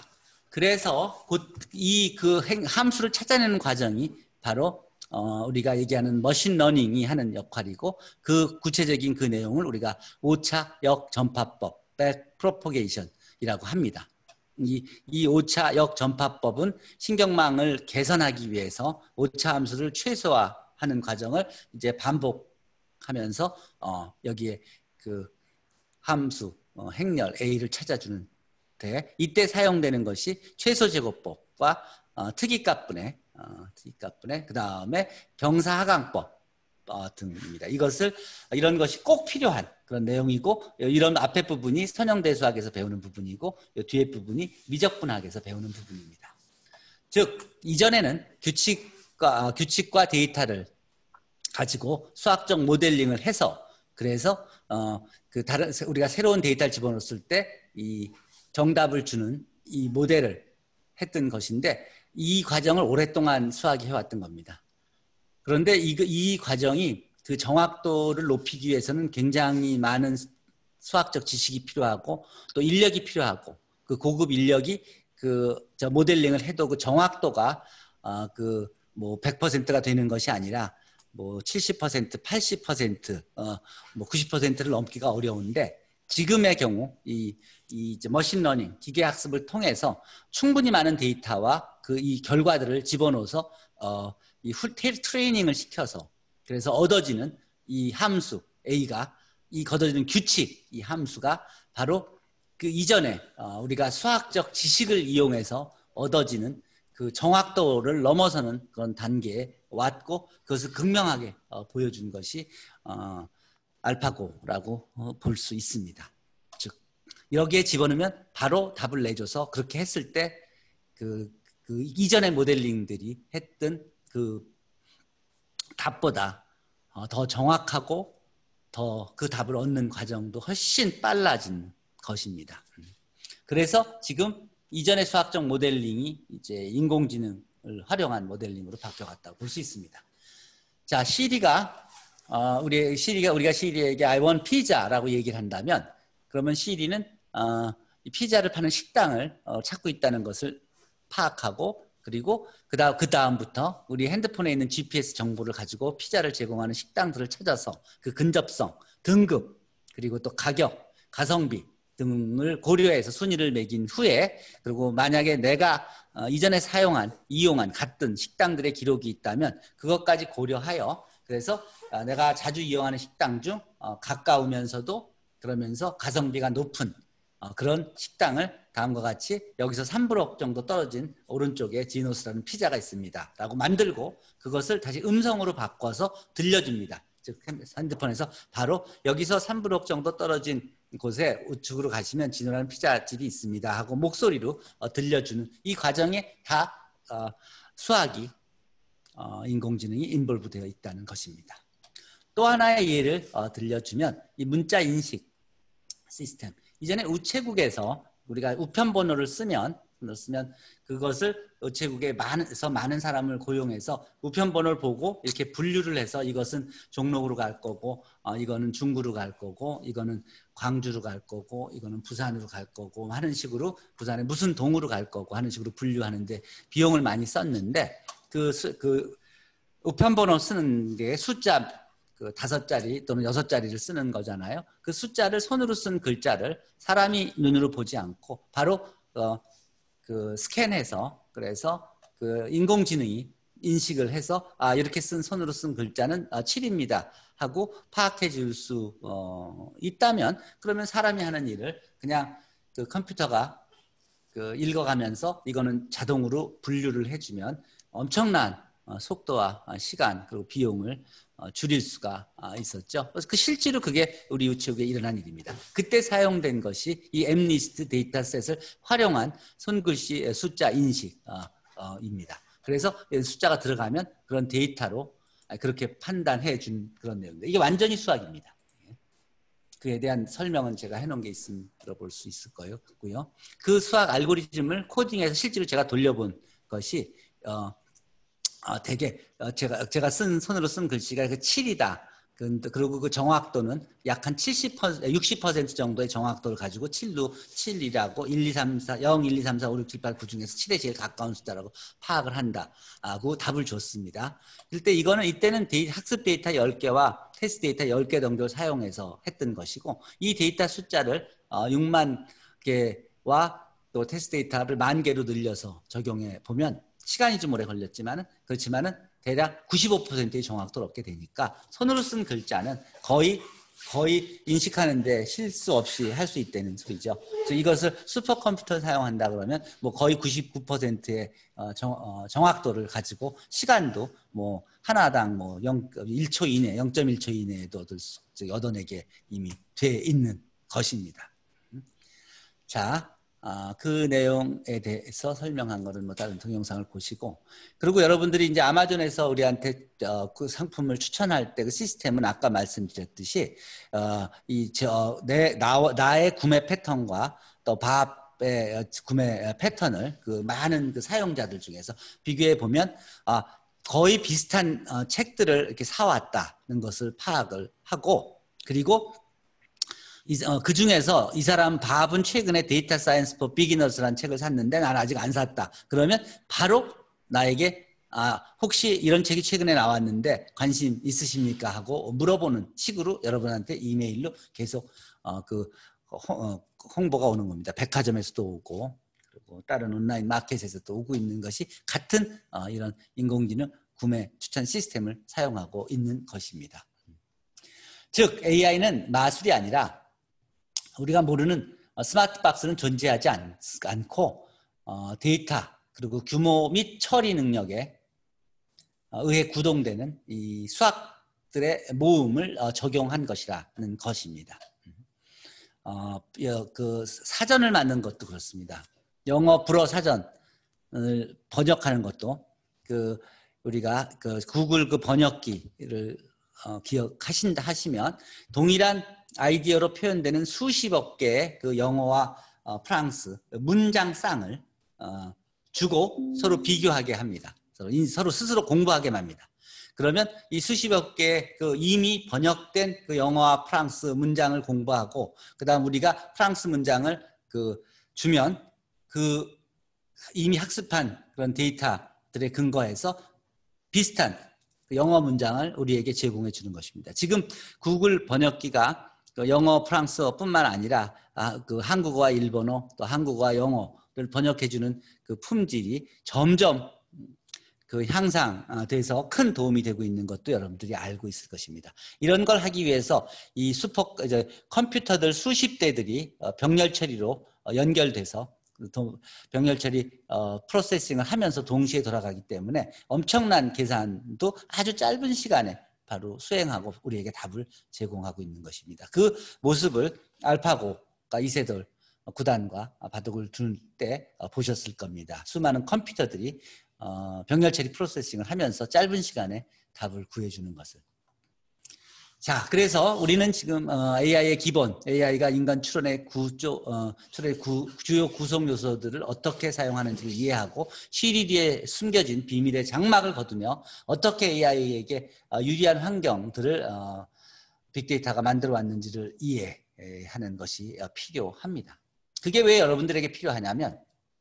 그래서 이 그 함수를 찾아내는 과정이 바로 어, 우리가 얘기하는 머신 러닝이 하는 역할이고 그 구체적인 그 내용을 우리가 오 차 역전파법, back propagation이라고 합니다. 이, 이 오 차 역전파법은 신경망을 개선하기 위해서 오 차 함수를 최소화하는 과정을 이제 반복하면서 어, 여기에 그 함수 어, 행렬 A를 찾아주는 데 이때 사용되는 것이 최소제곱법과 어, 특이값분해 어, 특이값분해 그 다음에 경사하강법 어, 등입니다. 이것을 이런 것이 꼭 필요한 그런 내용이고 이런 앞에 부분이 선형대수학에서 배우는 부분이고 뒤에 부분이 미적분학에서 배우는 부분입니다. 즉 이전에는 규칙과 규칙과 데이터를 가지고 수학적 모델링을 해서 그래서 어, 그 다른 우리가 새로운 데이터를 집어넣었을 때 이 정답을 주는 이 모델을 했던 것인데 이 과정을 오랫동안 수학이 해왔던 겁니다. 그런데 이, 이 과정이 그 정확도를 높이기 위해서는 굉장히 많은 수학적 지식이 필요하고 또 인력이 필요하고 그 고급 인력이 그 저 모델링을 해도 그 정확도가 어, 그 뭐 백 퍼센트가 되는 것이 아니라 뭐 칠십 퍼센트, 팔십 퍼센트, 어, 뭐 구십 퍼센트를 넘기가 어려운데 지금의 경우 이, 이 머신러닝 기계학습을 통해서 충분히 많은 데이터와 그 이 결과들을 집어넣어서 어, 이 트레이닝을 시켜서 그래서 얻어지는 이 함수 A가 이 거둬지는 규칙 이 함수가 바로 그 이전에 어, 우리가 수학적 지식을 이용해서 얻어지는 그 정확도를 넘어서는 그런 단계에 왔고 그것을 극명하게 어, 보여준 것이 어, 알파고라고 어, 볼 수 있습니다. 즉 여기에 집어넣으면 바로 답을 내줘서 그렇게 했을 때 그 그 이전의 모델링들이 했던 그 답보다 어, 더 정확하고 더 그 답을 얻는 과정도 훨씬 빨라진 것입니다. 그래서 지금 이전의 수학적 모델링이 이제 인공지능을 활용한 모델링으로 바뀌어갔다고 볼 수 있습니다. 자, 시리가 어, 우리 시리가 우리가 시리에게 I want pizza라고 얘기를 한다면 그러면 시리는 어, 이 피자를 파는 식당을 어, 찾고 있다는 것을 파악하고 그리고 그다음 그 다음부터 우리 핸드폰에 있는 지피에스 정보를 가지고 피자를 제공하는 식당들을 찾아서 그 근접성, 등급 그리고 또 가격, 가성비 등을 고려해서 순위를 매긴 후에 그리고 만약에 내가 어, 이전에 사용한 이용한 갔던 식당들의 기록이 있다면 그것까지 고려하여 그래서 어, 내가 자주 이용하는 식당 중 어, 가까우면서도 그러면서 가성비가 높은 어, 그런 식당을 다음과 같이 여기서 삼 브록 정도 떨어진 오른쪽에 지노스라는 피자가 있습니다 라고 만들고 그것을 다시 음성으로 바꿔서 들려줍니다. 즉 핸드폰에서 바로 여기서 삼 브록 정도 떨어진 곳에 우측으로 가시면 진호라는 피자집이 있습니다 하고 목소리로 어, 들려주는 이 과정에 다 어, 수학이 어, 인공지능이 인볼브 되어 있다는 것입니다. 또 하나의 예를 어, 들려주면 이 문자 인식 시스템 이전에 우체국에서 우리가 우편번호를 쓰면 쓰면 그것을 우체국에 많은,서 많은 사람을 고용해서 우편번호를 보고 이렇게 분류를 해서 이것은 종로구로 갈 거고 어, 이거는 중구로 갈 거고 이거는 광주로 갈 거고 이거는 부산으로 갈 거고 하는 식으로 부산에 무슨 동으로 갈 거고 하는 식으로 분류하는데 비용을 많이 썼는데 그, 그 우편번호 쓰는 게 숫자 그 다섯 자리 또는 여섯 자리를 쓰는 거잖아요. 그 숫자를 손으로 쓴 글자를 사람이 눈으로 보지 않고 바로 어, 그 스캔해서 그래서 그 인공지능이 인식을 해서 아 이렇게 쓴 손으로 쓴 글자는 아, 칠입니다 하고 파악해 줄 수 어, 있다면 그러면 사람이 하는 일을 그냥 그 컴퓨터가 그 읽어가면서 이거는 자동으로 분류를 해주면 엄청난 어, 속도와 시간 그리고 비용을 어, 줄일 수가 어, 있었죠. 그래서 그 실제로 그게 우리 유치국에 일어난 일입니다. 그때 사용된 것이 이 엠리스트 데이터셋을 활용한 손글씨 숫자 인식입니다. 어, 어, 그래서 숫자가 들어가면 그런 데이터로 그렇게 판단해 준 그런 내용입니다. 이게 완전히 수학입니다. 그에 대한 설명은 제가 해놓은 게 있으면 들어볼 수 있을 거예요. 그 수학 알고리즘을 코딩해서 실제로 제가 돌려본 것이 어, 어, 되게 어, 제가 제가 쓴 손으로 쓴 글씨가 그 칠이다. 그, 그리고 그 정확도는 약 한 칠십 퍼센트, 육십 퍼센트 정도의 정확도를 가지고 칠도 칠이라고 일, 이, 삼, 사, 영, 일, 이, 삼, 사, 오, 육, 칠, 팔, 구 중에서 칠에 제일 가까운 숫자라고 파악을 한다고 답을 줬습니다. 그때 이거는 이때는 데이, 학습 데이터 열 개와 테스트 데이터 열 개 정도를 사용해서 했던 것이고 이 데이터 숫자를 어, 육만 개와 또 테스트 데이터를 만 개로 늘려서 적용해 보면 시간이 좀 오래 걸렸지만은 그렇지만은 대략 구십오 퍼센트의 정확도를 얻게 되니까 손으로 쓴 글자는 거의 거의 인식하는데 실수 없이 할 수 있다는 소리죠. 그래서 이것을 슈퍼컴퓨터를 사용한다 그러면 뭐 거의 구십구 퍼센트의 어, 정, 어, 정확도를 가지고 시간도 뭐 하나당 뭐 일 초 이내, 영 점 일 초 이내에도 얻을 수, 얻어내게 이미 돼 있는 것입니다. 자. 아, 그 내용에 대해서 설명한 거는 뭐 다른 동영상을 보시고 그리고 여러분들이 이제 아마존에서 우리한테 어, 그 상품을 추천할 때 그 시스템은 아까 말씀드렸듯이 어, 이 저 내 나, 나의 구매 패턴과 또 밥의 구매 패턴을 그 많은 그 사용자들 중에서 비교해 보면 아, 거의 비슷한 어, 책들을 이렇게 사왔다는 것을 파악을 하고 그리고 어, 그 중에서 이 사람 밥은 최근에 데이터 사이언스 포 비기너스라는 책을 샀는데 난 아직 안 샀다. 그러면 바로 나에게 아, 혹시 이런 책이 최근에 나왔는데 관심 있으십니까? 하고 물어보는 식으로 여러분한테 이메일로 계속 어, 그 어, 홍보가 오는 겁니다. 백화점에서도 오고 그리고 다른 온라인 마켓에서도 오고 있는 것이 같은 어, 이런 인공지능 구매 추천 시스템을 사용하고 있는 것입니다. 즉 에이아이는 마술이 아니라 우리가 모르는 스마트 박스는 존재하지 않, 않고 어, 데이터 그리고 규모 및 처리 능력에 의해 구동되는 이 수학들의 모음을 어, 적용한 것이라는 것입니다. 어, 그 사전을 만든 것도 그렇습니다. 영어 불어 사전을 번역하는 것도 그 우리가 그 구글 그 번역기를 어, 기억하신다 하시면 동일한 아이디어로 표현되는 수십억 개의 그 영어와 어, 프랑스 문장쌍을 어, 주고 서로 비교하게 합니다. 서로, 서로 스스로 공부하게 합니다. 그러면 이 수십억 개의 그 이미 번역된 그 영어와 프랑스 문장을 공부하고 그다음 우리가 프랑스 문장을 그 주면 그 이미 학습한 그런 데이터들에 근거해서 비슷한 그 영어 문장을 우리에게 제공해 주는 것입니다. 지금 구글 번역기가 영어, 프랑스어뿐만 아니라 아, 그 한국어와 일본어, 또 한국어와 영어를 번역해 주는 그 품질이 점점 그 향상돼서 큰 도움이 되고 있는 것도 여러분들이 알고 있을 것입니다. 이런 걸 하기 위해서 이 슈퍼 이제 컴퓨터들 수십 대들이 병렬 처리로 연결돼서 병렬 처리 어, 프로세싱을 하면서 동시에 돌아가기 때문에 엄청난 계산도 아주 짧은 시간에 바로 수행하고 우리에게 답을 제공하고 있는 것입니다. 그 모습을 알파고가 이세돌 구단과 바둑을 둘 때 보셨을 겁니다. 수많은 컴퓨터들이 어, 병렬 처리 프로세싱을 하면서 짧은 시간에 답을 구해주는 것을. 자, 그래서 우리는 지금 어, 에이아이의 기본, 에이아이가 인간 추론의 구조, 어, 추론의 구, 주요 구성 요소들을 어떻게 사용하는지를 이해하고 시리 뒤에 숨겨진 비밀의 장막을 거두며 어떻게 에이아이에게 어, 유리한 환경들을 어, 빅데이터가 만들어 왔는지를 이해하는 것이 어, 필요합니다. 그게 왜 여러분들에게 필요하냐면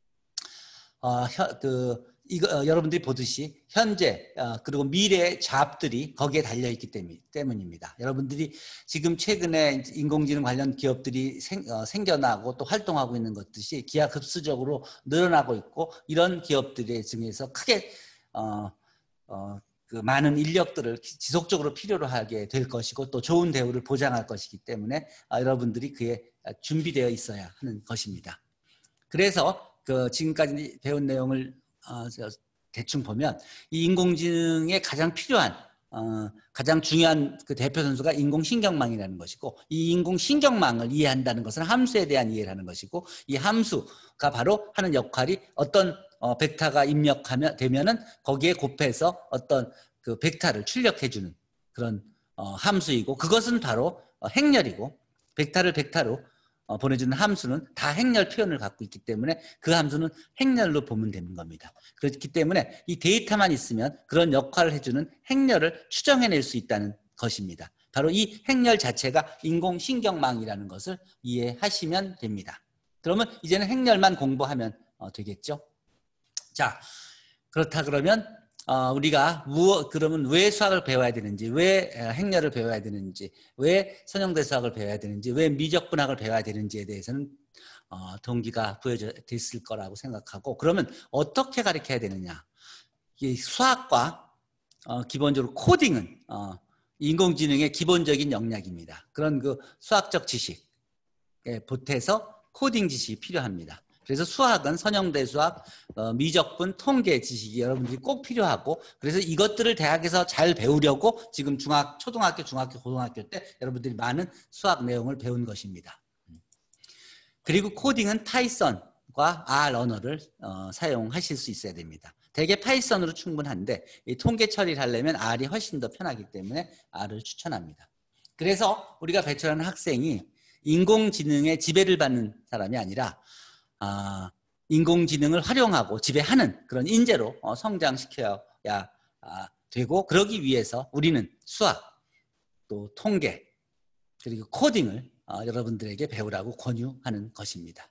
어, 혀, 그 이거 어, 여러분들이 보듯이 현재 어, 그리고 미래의 잡들이 거기에 달려있기 때문, 때문입니다. 여러분들이 지금 최근에 인공지능 관련 기업들이 생, 어, 생겨나고 또 활동하고 있는 것들이 기하급수적으로 늘어나고 있고 이런 기업들의 중에서 크게 어, 어, 그 많은 인력들을 지속적으로 필요로 하게 될 것이고 또 좋은 대우를 보장할 것이기 때문에 어, 여러분들이 그에 준비되어 있어야 하는 것입니다. 그래서 그 지금까지 배운 내용을 어, 대충 보면 이 인공지능에 가장 필요한 어, 가장 중요한 그 대표 선수가 인공신경망이라는 것이고 이 인공신경망을 이해한다는 것은 함수에 대한 이해를 하는 것이고 이 함수가 바로 하는 역할이 어떤 어, 벡터가 입력하면 되면은 거기에 곱해서 어떤 그 벡터를 출력해주는 그런 어, 함수이고 그것은 바로 어, 행렬이고 벡터를 벡터로 어, 보내주는 함수는 다 행렬 표현을 갖고 있기 때문에 그 함수는 행렬로 보면 되는 겁니다. 그렇기 때문에 이 데이터만 있으면 그런 역할을 해주는 행렬을 추정해낼 수 있다는 것입니다. 바로 이 행렬 자체가 인공신경망이라는 것을 이해하시면 됩니다. 그러면 이제는 행렬만 공부하면 어, 되겠죠. 자, 그렇다 그러면 어, 우리가 무엇 그러면 왜 수학을 배워야 되는지, 왜 행렬을 배워야 되는지, 왜 선형대 수학을 배워야 되는지, 왜 미적분학을 배워야 되는지에 대해서는 어, 동기가 부여됐을 거라고 생각하고 그러면 어떻게 가르쳐야 되느냐? 이 수학과 어, 기본적으로 코딩은 어, 인공지능의 기본적인 역량입니다. 그런 그 수학적 지식에 보태서 코딩 지식이 필요합니다. 그래서 수학은 선형대 수학, 어, 미적분, 통계 지식이 여러분들이 꼭 필요하고 그래서 이것들을 대학에서 잘 배우려고 지금 중학, 초등학교, 중학교, 고등학교 때 여러분들이 많은 수학 내용을 배운 것입니다. 그리고 코딩은 파이썬과 R 언어를 어, 사용하실 수 있어야 됩니다. 대개 파이썬으로 충분한데 이 통계 처리를 하려면 R이 훨씬 더 편하기 때문에 R을 추천합니다. 그래서 우리가 배출하는 학생이 인공지능의 지배를 받는 사람이 아니라 아, 인공지능을 활용하고 지배하는 그런 인재로 어, 성장시켜야 아, 되고 그러기 위해서 우리는 수학, 또 통계, 그리고 코딩을 어, 여러분들에게 배우라고 권유하는 것입니다.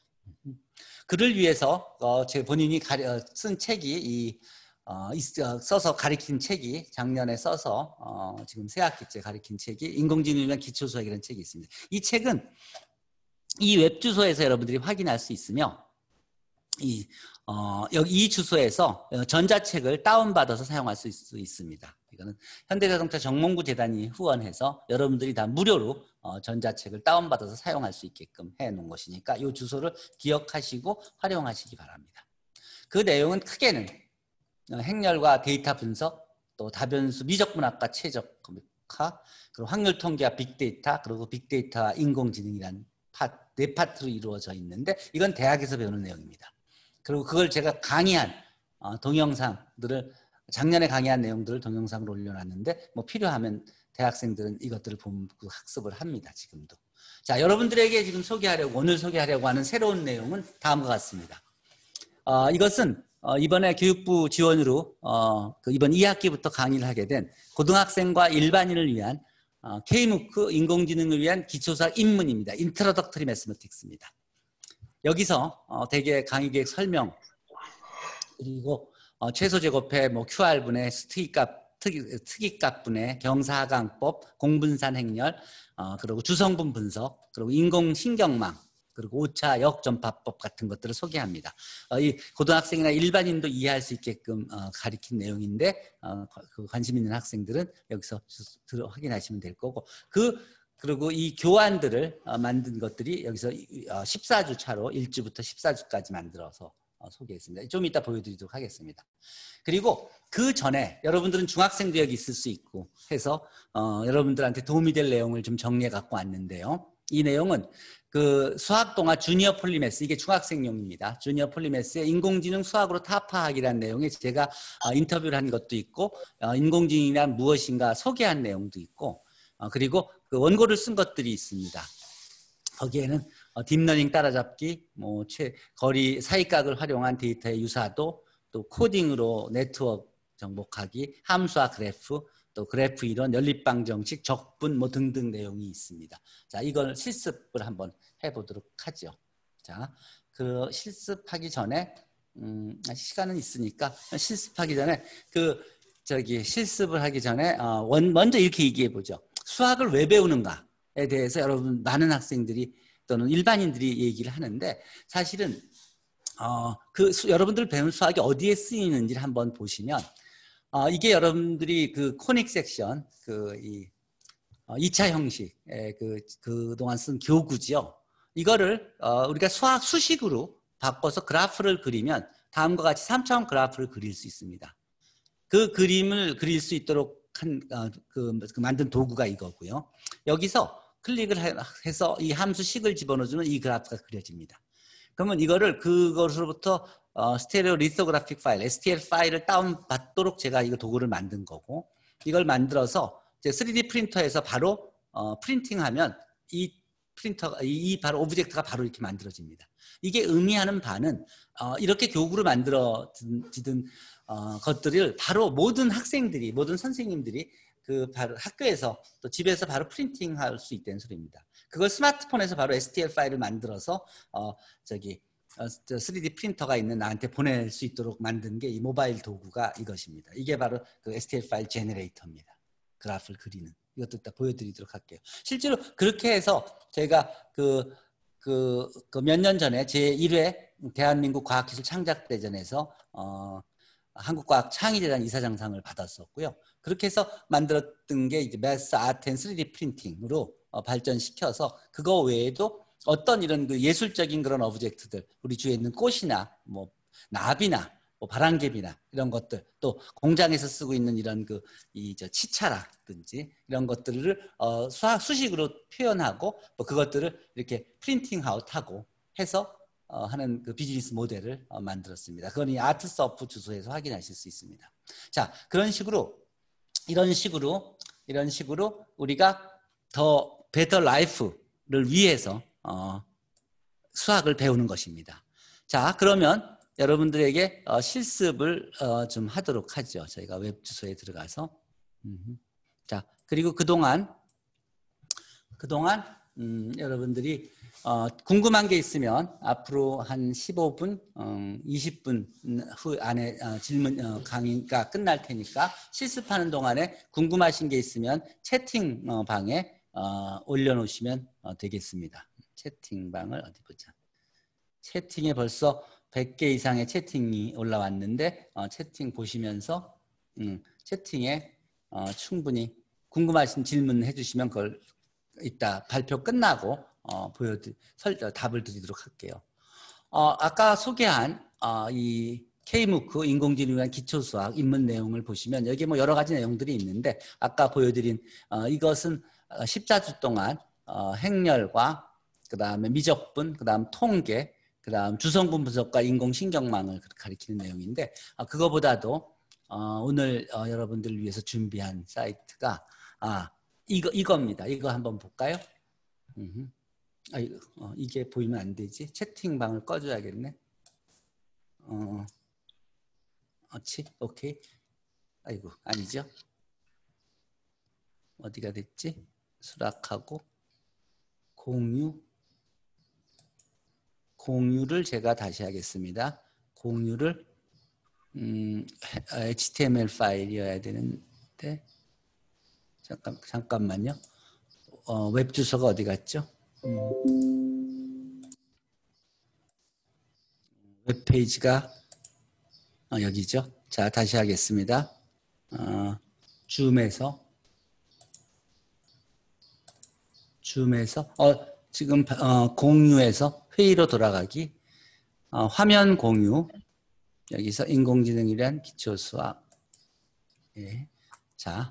그를 위해서 어, 제 본인이 가려, 쓴 책이 이, 어, 써서 가리킨 책이 작년에 써서 어, 지금 새 학기째 가리킨 책이 인공지능에 대한 기초수학이라는 책이 있습니다. 이 책은 이 웹 주소에서 여러분들이 확인할 수 있으며 이, 어, 여기 이 주소에서 전자책을 다운받아서 사용할 수 있, 있습니다. 이거는 현대자동차 정몽구 재단이 후원해서 여러분들이 다 무료로 어, 전자책을 다운받아서 사용할 수 있게끔 해놓은 것이니까 이 주소를 기억하시고 활용하시기 바랍니다. 그 내용은 크게는 행렬과 데이터 분석, 또 다변수 미적분학과 최적화, 그리고 확률 통계와 빅데이터, 그리고 빅데이터와 인공지능이라는 파, 네 파트로 이루어져 있는데 이건 대학에서 배우는 내용입니다. 그리고 그걸 제가 강의한 어, 동영상들을 작년에 강의한 내용들을 동영상으로 올려놨는데 뭐 필요하면 대학생들은 이것들을 보면 학습을 합니다. 지금도. 자, 여러분들에게 지금 소개하려고 오늘 소개하려고 하는 새로운 내용은 다음과 같습니다. 어, 이것은 어, 이번에 교육부 지원으로 어, 그 이번 이 학기부터 강의를 하게 된 고등학생과 일반인을 위한 어, K무크 인공지능을 위한 기초수학 입문입니다. 인트로덕터리 매스매틱스입니다. 여기서 어, 대개 강의 계획 설명 그리고 어, 최소 제곱해 뭐 큐알분의 특이값 특이, 특이값분의 경사하강법, 공분산 행렬, 어, 그리고 주성분 분석, 그리고 인공신경망, 그리고 오차 역전파법 같은 것들을 소개합니다. 어, 이 고등학생이나 일반인도 이해할 수 있게끔 어, 가리킨 내용인데 어, 그 관심 있는 학생들은 여기서 들어 확인하시면 될 거고 그 그리고 이 교환들을 어, 만든 것들이 여기서 어, 십사 주 차로 일 주부터 십사 주까지 만들어서 어, 소개했습니다. 좀 이따 보여드리도록 하겠습니다. 그리고 그 전에 여러분들은 중학생도 여기 있을 수 있고 해서 어, 여러분들한테 도움이 될 내용을 좀 정리해 갖고 왔는데요. 이 내용은 그 수학동화 주니어 폴리매스, 이게 중학생용입니다. 주니어 폴리매스의 인공지능 수학으로 타파학이라는 내용에 제가 어, 인터뷰를 한 것도 있고 어, 인공지능이란 무엇인가 소개한 내용도 있고 어, 그리고 그 원고를 쓴 것들이 있습니다. 거기에는 어, 딥러닝 따라잡기, 뭐 최, 거리 사이각을 활용한 데이터의 유사도, 또 코딩으로 네트워크 정복하기, 함수와 그래프, 또 그래프 이론, 연립방 정식, 적분 뭐 등등 내용이 있습니다. 자, 이걸 실습을 한번 해보도록 하죠. 자, 그 실습하기 전에 음, 시간은 있으니까 실습하기 전에 그 저기 실습을 하기 전에 어, 원, 먼저 이렇게 얘기해 보죠. 수학을 왜 배우는가에 대해서 여러분 많은 학생들이 또는 일반인들이 얘기를 하는데 사실은 어, 그 수, 여러분들 배운 수학이 어디에 쓰이는지를 한번 보시면 어, 이게 여러분들이 그 코닉 섹션 그 이 어, 이 차 형식의 그 그동안 쓴 교구지요. 이거를 어, 우리가 수학 수식으로 바꿔서 그래프를 그리면 다음과 같이 삼 차원 그래프를 그릴 수 있습니다. 그 그림을 그릴 수 있도록 한, 어, 그, 그 만든 도구가 이거고요. 여기서 클릭을 해서 이 함수 식을 집어넣어주면 이 그래프가 그려집니다. 그러면 이거를 그것으로부터 어, 스테레오 리토그래픽 파일, 에스티엘 파일을 다운받도록 제가 이거 도구를 만든 거고, 이걸 만들어서 이제 쓰리디 프린터에서 바로 어, 프린팅하면 이 프린터가 이, 이 바로 오브젝트가 바로 이렇게 만들어집니다. 이게 의미하는 바는 어, 이렇게 교구를 만들어지던 어, 것들을 바로 모든 학생들이, 모든 선생님들이 그 바로 학교에서 또 집에서 바로 프린팅할 수 있다는 소리입니다. 그걸 스마트폰에서 바로 에스티엘 파일을 만들어서 어 저기 어, 저 쓰리디 프린터가 있는 나한테 보낼 수 있도록 만든 게 이 모바일 도구가 이것입니다. 이게 바로 그 에스티엘 파일 제너레이터입니다. 그래프를 그리는. 이것도 딱 보여드리도록 할게요. 실제로 그렇게 해서 제가 그 그 그 몇 년 전에 제일 회 대한민국 과학기술 창작대전에서 어 한국과학 창의재단 이사장상을 받았었고요. 그렇게 해서 만들었던 게 이제 매스 아트 앤 쓰리디 프린팅으로 어, 발전시켜서 그거 외에도 어떤 이런 그 예술적인 그런 오브젝트들, 우리 주위에 있는 꽃이나 뭐 나비나 뭐 바람개비나 이런 것들, 또 공장에서 쓰고 있는 이런 그 이 저 치차라든지 이런 것들을 어, 수학 수식으로 표현하고 또 그것들을 이렇게 프린팅 아웃하고 해서 어, 하는 그 비즈니스 모델을 어, 만들었습니다. 그건 이 아트서프 주소에서 확인하실 수 있습니다. 자, 그런 식으로 이런 식으로 이런 식으로 우리가 더 베터 라이프를 위해서 어, 수학을 배우는 것입니다. 자, 그러면 여러분들에게 어, 실습을 어, 좀 하도록 하죠. 저희가 웹 주소에 들어가서 음흠. 자, 그리고 그동안 그동안 음, 여러분들이 어, 궁금한 게 있으면 앞으로 한 십오 분, 어, 이십 분 후 안에 어, 질문 어, 강의가 끝날 테니까 실습하는 동안에 궁금하신 게 있으면 채팅방에 어, 올려놓으시면 어, 되겠습니다. 채팅방을 어디 보자. 채팅에 벌써 백 개 이상의 채팅이 올라왔는데 어, 채팅 보시면서 음, 채팅에 어, 충분히 궁금하신 질문 해주시면 그걸 이따 발표 끝나고 어, 보여드 설 답을 드리도록 할게요. 어, 아까 소개한 어, 이 K무크 인공지능에 대한 기초수학 입문 내용을 보시면 여기 뭐 여러 가지 내용들이 있는데 아까 보여드린 어, 이것은 십사 주 동안 어, 행렬과 그 다음에 미적분, 그 다음 통계, 그 다음 주성분 분석과 인공신경망을 가리키는 내용인데 어, 그거보다도 어, 오늘 어, 여러분들을 위해서 준비한 사이트가 아, 이거, 이겁니다. 이거 한번 볼까요? 음흠. 아, 이거, 어, 이게 보이면 안 되지. 채팅방을 꺼줘야겠네. 어, 어치? 오케이. 아이고, 아니죠. 어디가 됐지? 수락하고, 공유. 공유를 제가 다시 하겠습니다. 공유를, 음, 에이치티엠엘 파일이어야 되는데, 잠깐, 잠깐만요. 어, 웹 주소가 어디 갔죠? 음. 웹페이지가 어, 여기죠. 자, 다시 하겠습니다. 어, 줌에서 줌에서 어, 지금 어, 공유에서 회의로 돌아가기 어, 화면 공유 여기서 인공지능이란 기초수학 예. 자,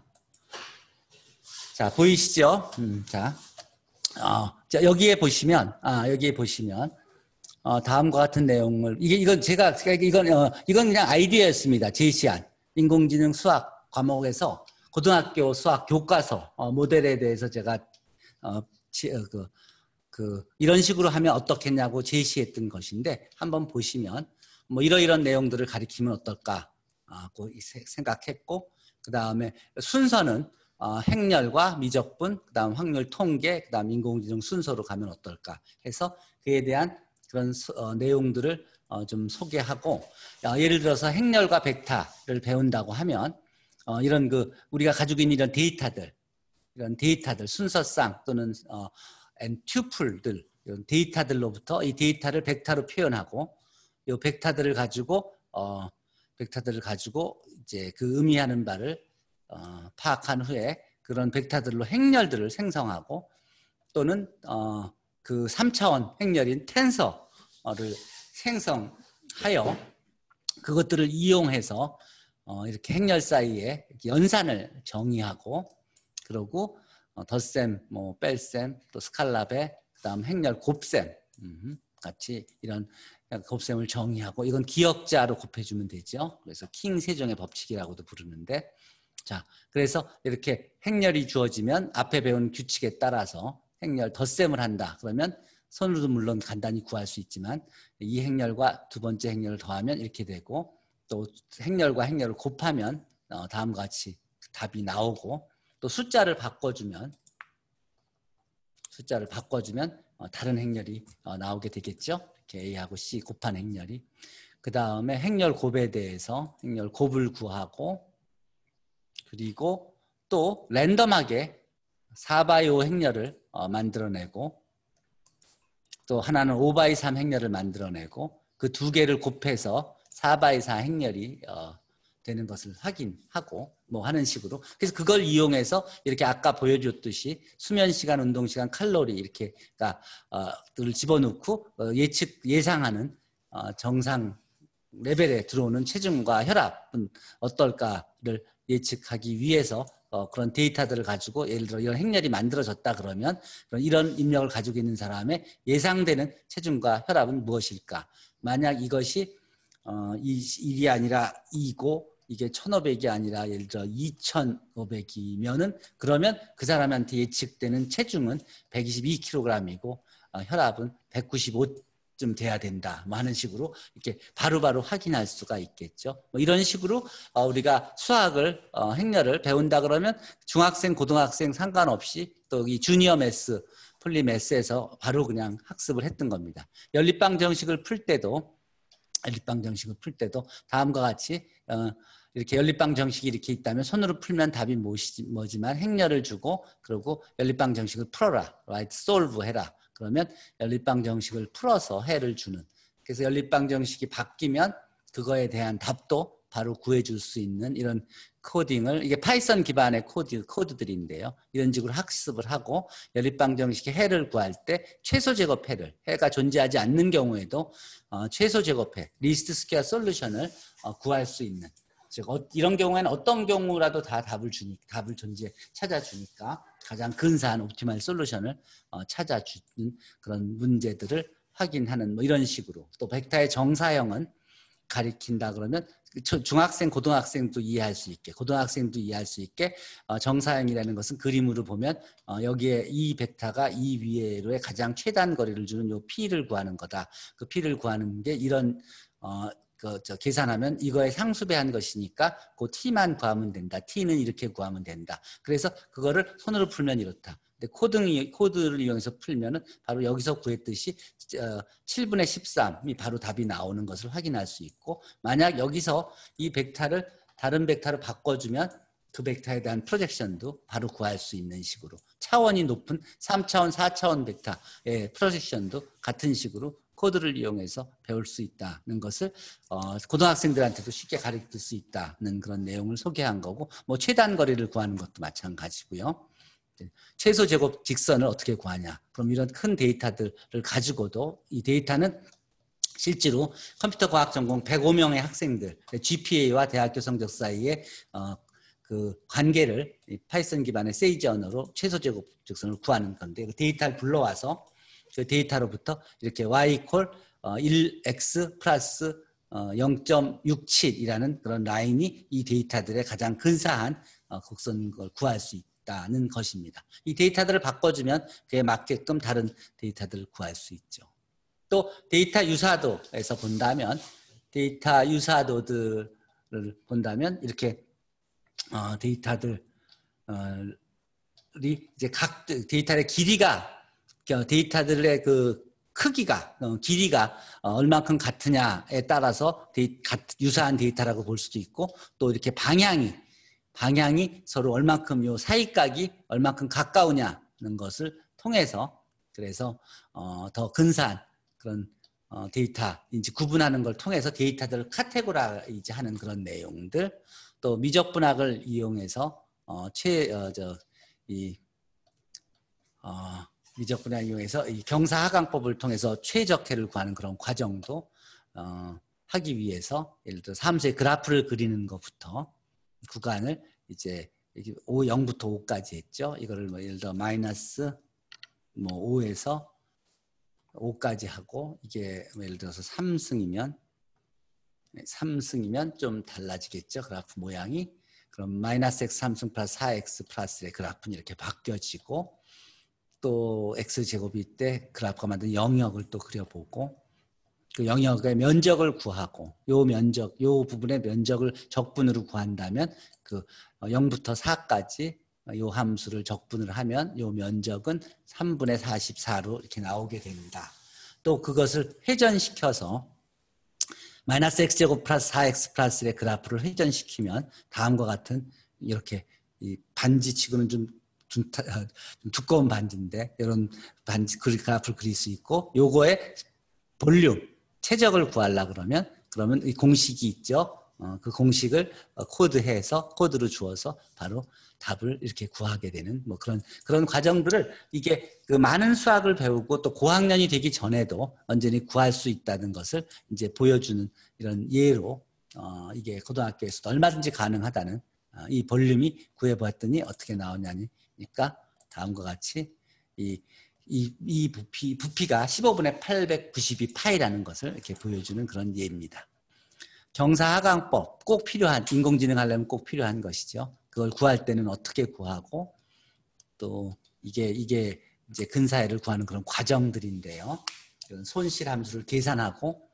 자 보이시죠? 음, 자, 어, 자 여기에 보시면 아 여기에 보시면 어, 다음과 같은 내용을 이게 이건 제가 이건 어, 이건 그냥 아이디어였습니다. 제시한 인공지능 수학 과목에서 고등학교 수학 교과서 어, 모델에 대해서 제가 어, 치, 어, 그, 그 이런 식으로 하면 어떻겠냐고 제시했던 것인데 한번 보시면 뭐 이러이런 내용들을 가리키면 어떨까고 생각했고 그 다음에 순서는 어, 행렬과 미적분, 그 다음 확률 통계, 그 다음 인공지능 순서로 가면 어떨까 해서 그에 대한 그런 어, 내용들을 어, 좀 소개하고 어, 예를 들어서 행렬과 벡터를 배운다고 하면 어, 이런 그 우리가 가지고 있는 이런 데이터들 이런 데이터들 순서상 또는 어, 앤 튜플들 이런 데이터들로부터 이 데이터를 벡터로 표현하고 이 벡터들을 가지고 어, 벡터들을 가지고 이제 그 의미하는 바를 어, 파악한 후에 그런 벡터들로 행렬들을 생성하고 또는 어, 그 삼 차원 행렬인 텐서를 생성하여 그것들을 이용해서 어, 이렇게 행렬 사이에 연산을 정의하고 그러고 어, 덧셈, 뭐 뺄셈, 또 스칼라베, 그다음 행렬 곱셈 음, 같이 이런 곱셈을 정의하고 이건 기역자로 곱해주면 되죠. 그래서 킹 세종의 법칙이라고도 부르는데 자 그래서 이렇게 행렬이 주어지면 앞에 배운 규칙에 따라서 행렬 덧셈을 한다. 그러면 손으로도 물론 간단히 구할 수 있지만 이 행렬과 두 번째 행렬을 더하면 이렇게 되고 또 행렬과 행렬을 곱하면 어, 다음과 같이 답이 나오고 또 숫자를 바꿔주면 숫자를 바꿔주면 어, 다른 행렬이 어, 나오게 되겠죠. 이렇게 A하고 C 곱한 행렬이. 그 다음에 행렬 곱에 대해서 행렬 곱을 구하고 그리고 또 랜덤하게 사 바이 오 행렬을 어, 만들어내고 또 하나는 오 바이 삼 행렬을 만들어내고 그 두 개를 곱해서 사 바이 사 행렬이 어, 되는 것을 확인하고 뭐 하는 식으로 그래서 그걸 이용해서 이렇게 아까 보여줬듯이 수면 시간, 운동 시간, 칼로리 이렇게 그러니까 어, 를 집어넣고 어, 예측 예상하는 어, 정상 레벨에 들어오는 체중과 혈압은 어떨까를 예측하기 위해서 어, 그런 데이터들을 가지고 예를 들어 이런 행렬이 만들어졌다 그러면 이런 입력을 가지고 있는 사람의 예상되는 체중과 혈압은 무엇일까? 만약 이것이 어, 일이 아니라 이고 이게 천오백이 아니라 예를 들어 이천오백이면은 그러면 그 사람한테 예측되는 체중은 백이십이 킬로그램이고 어, 혈압은 백구십오쯤 돼야 된다. 뭐 하는 식으로 이렇게 바로바로 바로 확인할 수가 있겠죠. 뭐 이런 식으로 어, 우리가 수학을 어, 행렬을 배운다 그러면 중학생, 고등학생 상관없이 또 이 주니어 매스, 폴리 매스에서 바로 그냥 학습을 했던 겁니다. 연립방 정식을 풀 때도 연립방 정식을 풀 때도 다음과 같이 어, 이렇게 연립방 정식이 이렇게 있다면 손으로 풀면 답이 뭐지, 뭐지만 행렬을 주고 그리고 연립방 정식을 풀어라, right? solve 해라. 그러면 연립방 정식을 풀어서 해를 주는. 그래서 연립방 정식이 바뀌면 그거에 대한 답도 바로 구해줄 수 있는 이런 코딩을 이게 파이썬 기반의 코드, 코드들인데요. 이런 식으로 학습을 하고 연립방 정식의 해를 구할 때 최소 제곱 해를 해가 존재하지 않는 경우에도 어, 최소 제곱해 리스트 스퀘어 솔루션을 어, 구할 수 있는 즉 어, 이런 경우에는 어떤 경우라도 다 답을 주니 답을 존재 찾아주니까 가장 근사한 옵티멀 솔루션을 어, 찾아주는 그런 문제들을 확인하는 뭐 이런 식으로 또 벡터의 정사형은 가리킨다 그러면 중학생, 고등학생도 이해할 수 있게 고등학생도 이해할 수 있게 어, 정사형이라는 것은 그림으로 보면 어, 여기에 이 벡터가 이 위에로의 가장 최단 거리를 주는 요 P를 구하는 거다. 그 P를 구하는 게 이런 어, 그, 저, 계산하면 이거에 상수배한 것이니까 그 T만 구하면 된다. T는 이렇게 구하면 된다. 그래서 그거를 손으로 풀면 이렇다. 근데 코딩이, 코드를 이용해서 풀면은 바로 여기서 구했듯이 어, 칠분의 십삼이 바로 답이 나오는 것을 확인할 수 있고 만약 여기서 이 벡터를 다른 벡터로 바꿔주면 그 벡터에 대한 프로젝션도 바로 구할 수 있는 식으로 차원이 높은 삼 차원, 사 차원 벡터의 프로젝션도 같은 식으로 코드를 이용해서 배울 수 있다는 것을 어, 고등학생들한테도 쉽게 가르칠 수 있다는 그런 내용을 소개한 거고 뭐 최단 거리를 구하는 것도 마찬가지고요. 최소 제곱 직선을 어떻게 구하냐. 그럼 이런 큰 데이터들을 가지고도 이 데이터는 실제로 컴퓨터 과학 전공 백오 명의 학생들 지피에이와 대학교 성적 사이에 어, 그 관계를 파이썬 기반의 세이지 언어로 최소 제곱 직선을 구하는 건데 그 데이터를 불러와서 그 데이터로부터 이렇게 y 콜 일 엑스 플러스 영 점 육칠이라는 그런 라인이 이 데이터들의 가장 근사한 곡선인 걸 구할 수 있다는 것입니다. 이 데이터들을 바꿔주면 그에 맞게끔 다른 데이터들을 구할 수 있죠. 또 데이터 유사도에서 본다면 데이터 유사도들을 본다면 이렇게 어, 데이터들이 이제 각 데이터의 길이가 데이터들의 그 크기가 어, 길이가 어, 얼만큼 같으냐에 따라서 데이, 유사한 데이터라고 볼 수도 있고 또 이렇게 방향이 방향이 서로 얼만큼 요 사이각이 얼만큼 가까우냐는 것을 통해서 그래서 어, 더 근사한 그런 어, 데이터 이제 구분하는 걸 통해서 데이터들을 카테고라이즈 하는 그런 내용들 또 미적분학을 이용해서 어, 최, 어, 저, 이, 어, 미적분학을 이용해서 이 경사하강법을 통해서 최적해를 구하는 그런 과정도 어, 하기 위해서 예를 들어 함수의 그래프를 그리는 것부터 구간을 이제 오, 영부터 오까지 했죠. 이거를 뭐 예를 들어 마이너스 뭐 오에서 오까지 하고 이게 뭐 예를 들어서 삼승이면 삼승이면 좀 달라지겠죠. 그래프 모양이. 그럼 마이너스 x 삼승 플러스 사 엑스 플러스의 그래프는 이렇게 바뀌어지고 또 x제곱일 때 그래프가 만든 영역을 또 그려보고 그 영역의 면적을 구하고 요 면적, 요 부분의 면적을 적분으로 구한다면 그 영부터 사까지 요 함수를 적분을 하면 요 면적은 삼분의 사십사로 이렇게 나오게 됩니다. 또 그것을 회전시켜서 마이너스 x제곱 플러스 사 엑스 플러스의 그래프를 회전시키면 다음과 같은 이렇게 이 반지치고는 좀, 좀, 좀 두꺼운 반지인데 이런 반지 그래프를 그릴 수 있고 요거의 볼륨 최적을 구하려 그러면 그러면 이 공식이 있죠. 어, 그 공식을 코드해서 코드로 주어서 바로 답을 이렇게 구하게 되는 뭐 그런 그런 과정들을 이게 그 많은 수학을 배우고 또 고학년이 되기 전에도 언제니 구할 수 있다는 것을 이제 보여주는 이런 예로 어, 이게 고등학교에서도 얼마든지 가능하다는 어, 이 볼륨이 구해보았더니 어떻게 나오냐니까 다음과 같이 이 이, 이 부피, 부피가 십오분의 팔백구십이 파이라는 것을 이렇게 보여주는 그런 예입니다. 경사하강법 꼭 필요한 인공지능 하려면 꼭 필요한 것이죠. 그걸 구할 때는 어떻게 구하고 또 이게 이게 이제 근사해를 구하는 그런 과정들인데요. 이런 손실 함수를 계산하고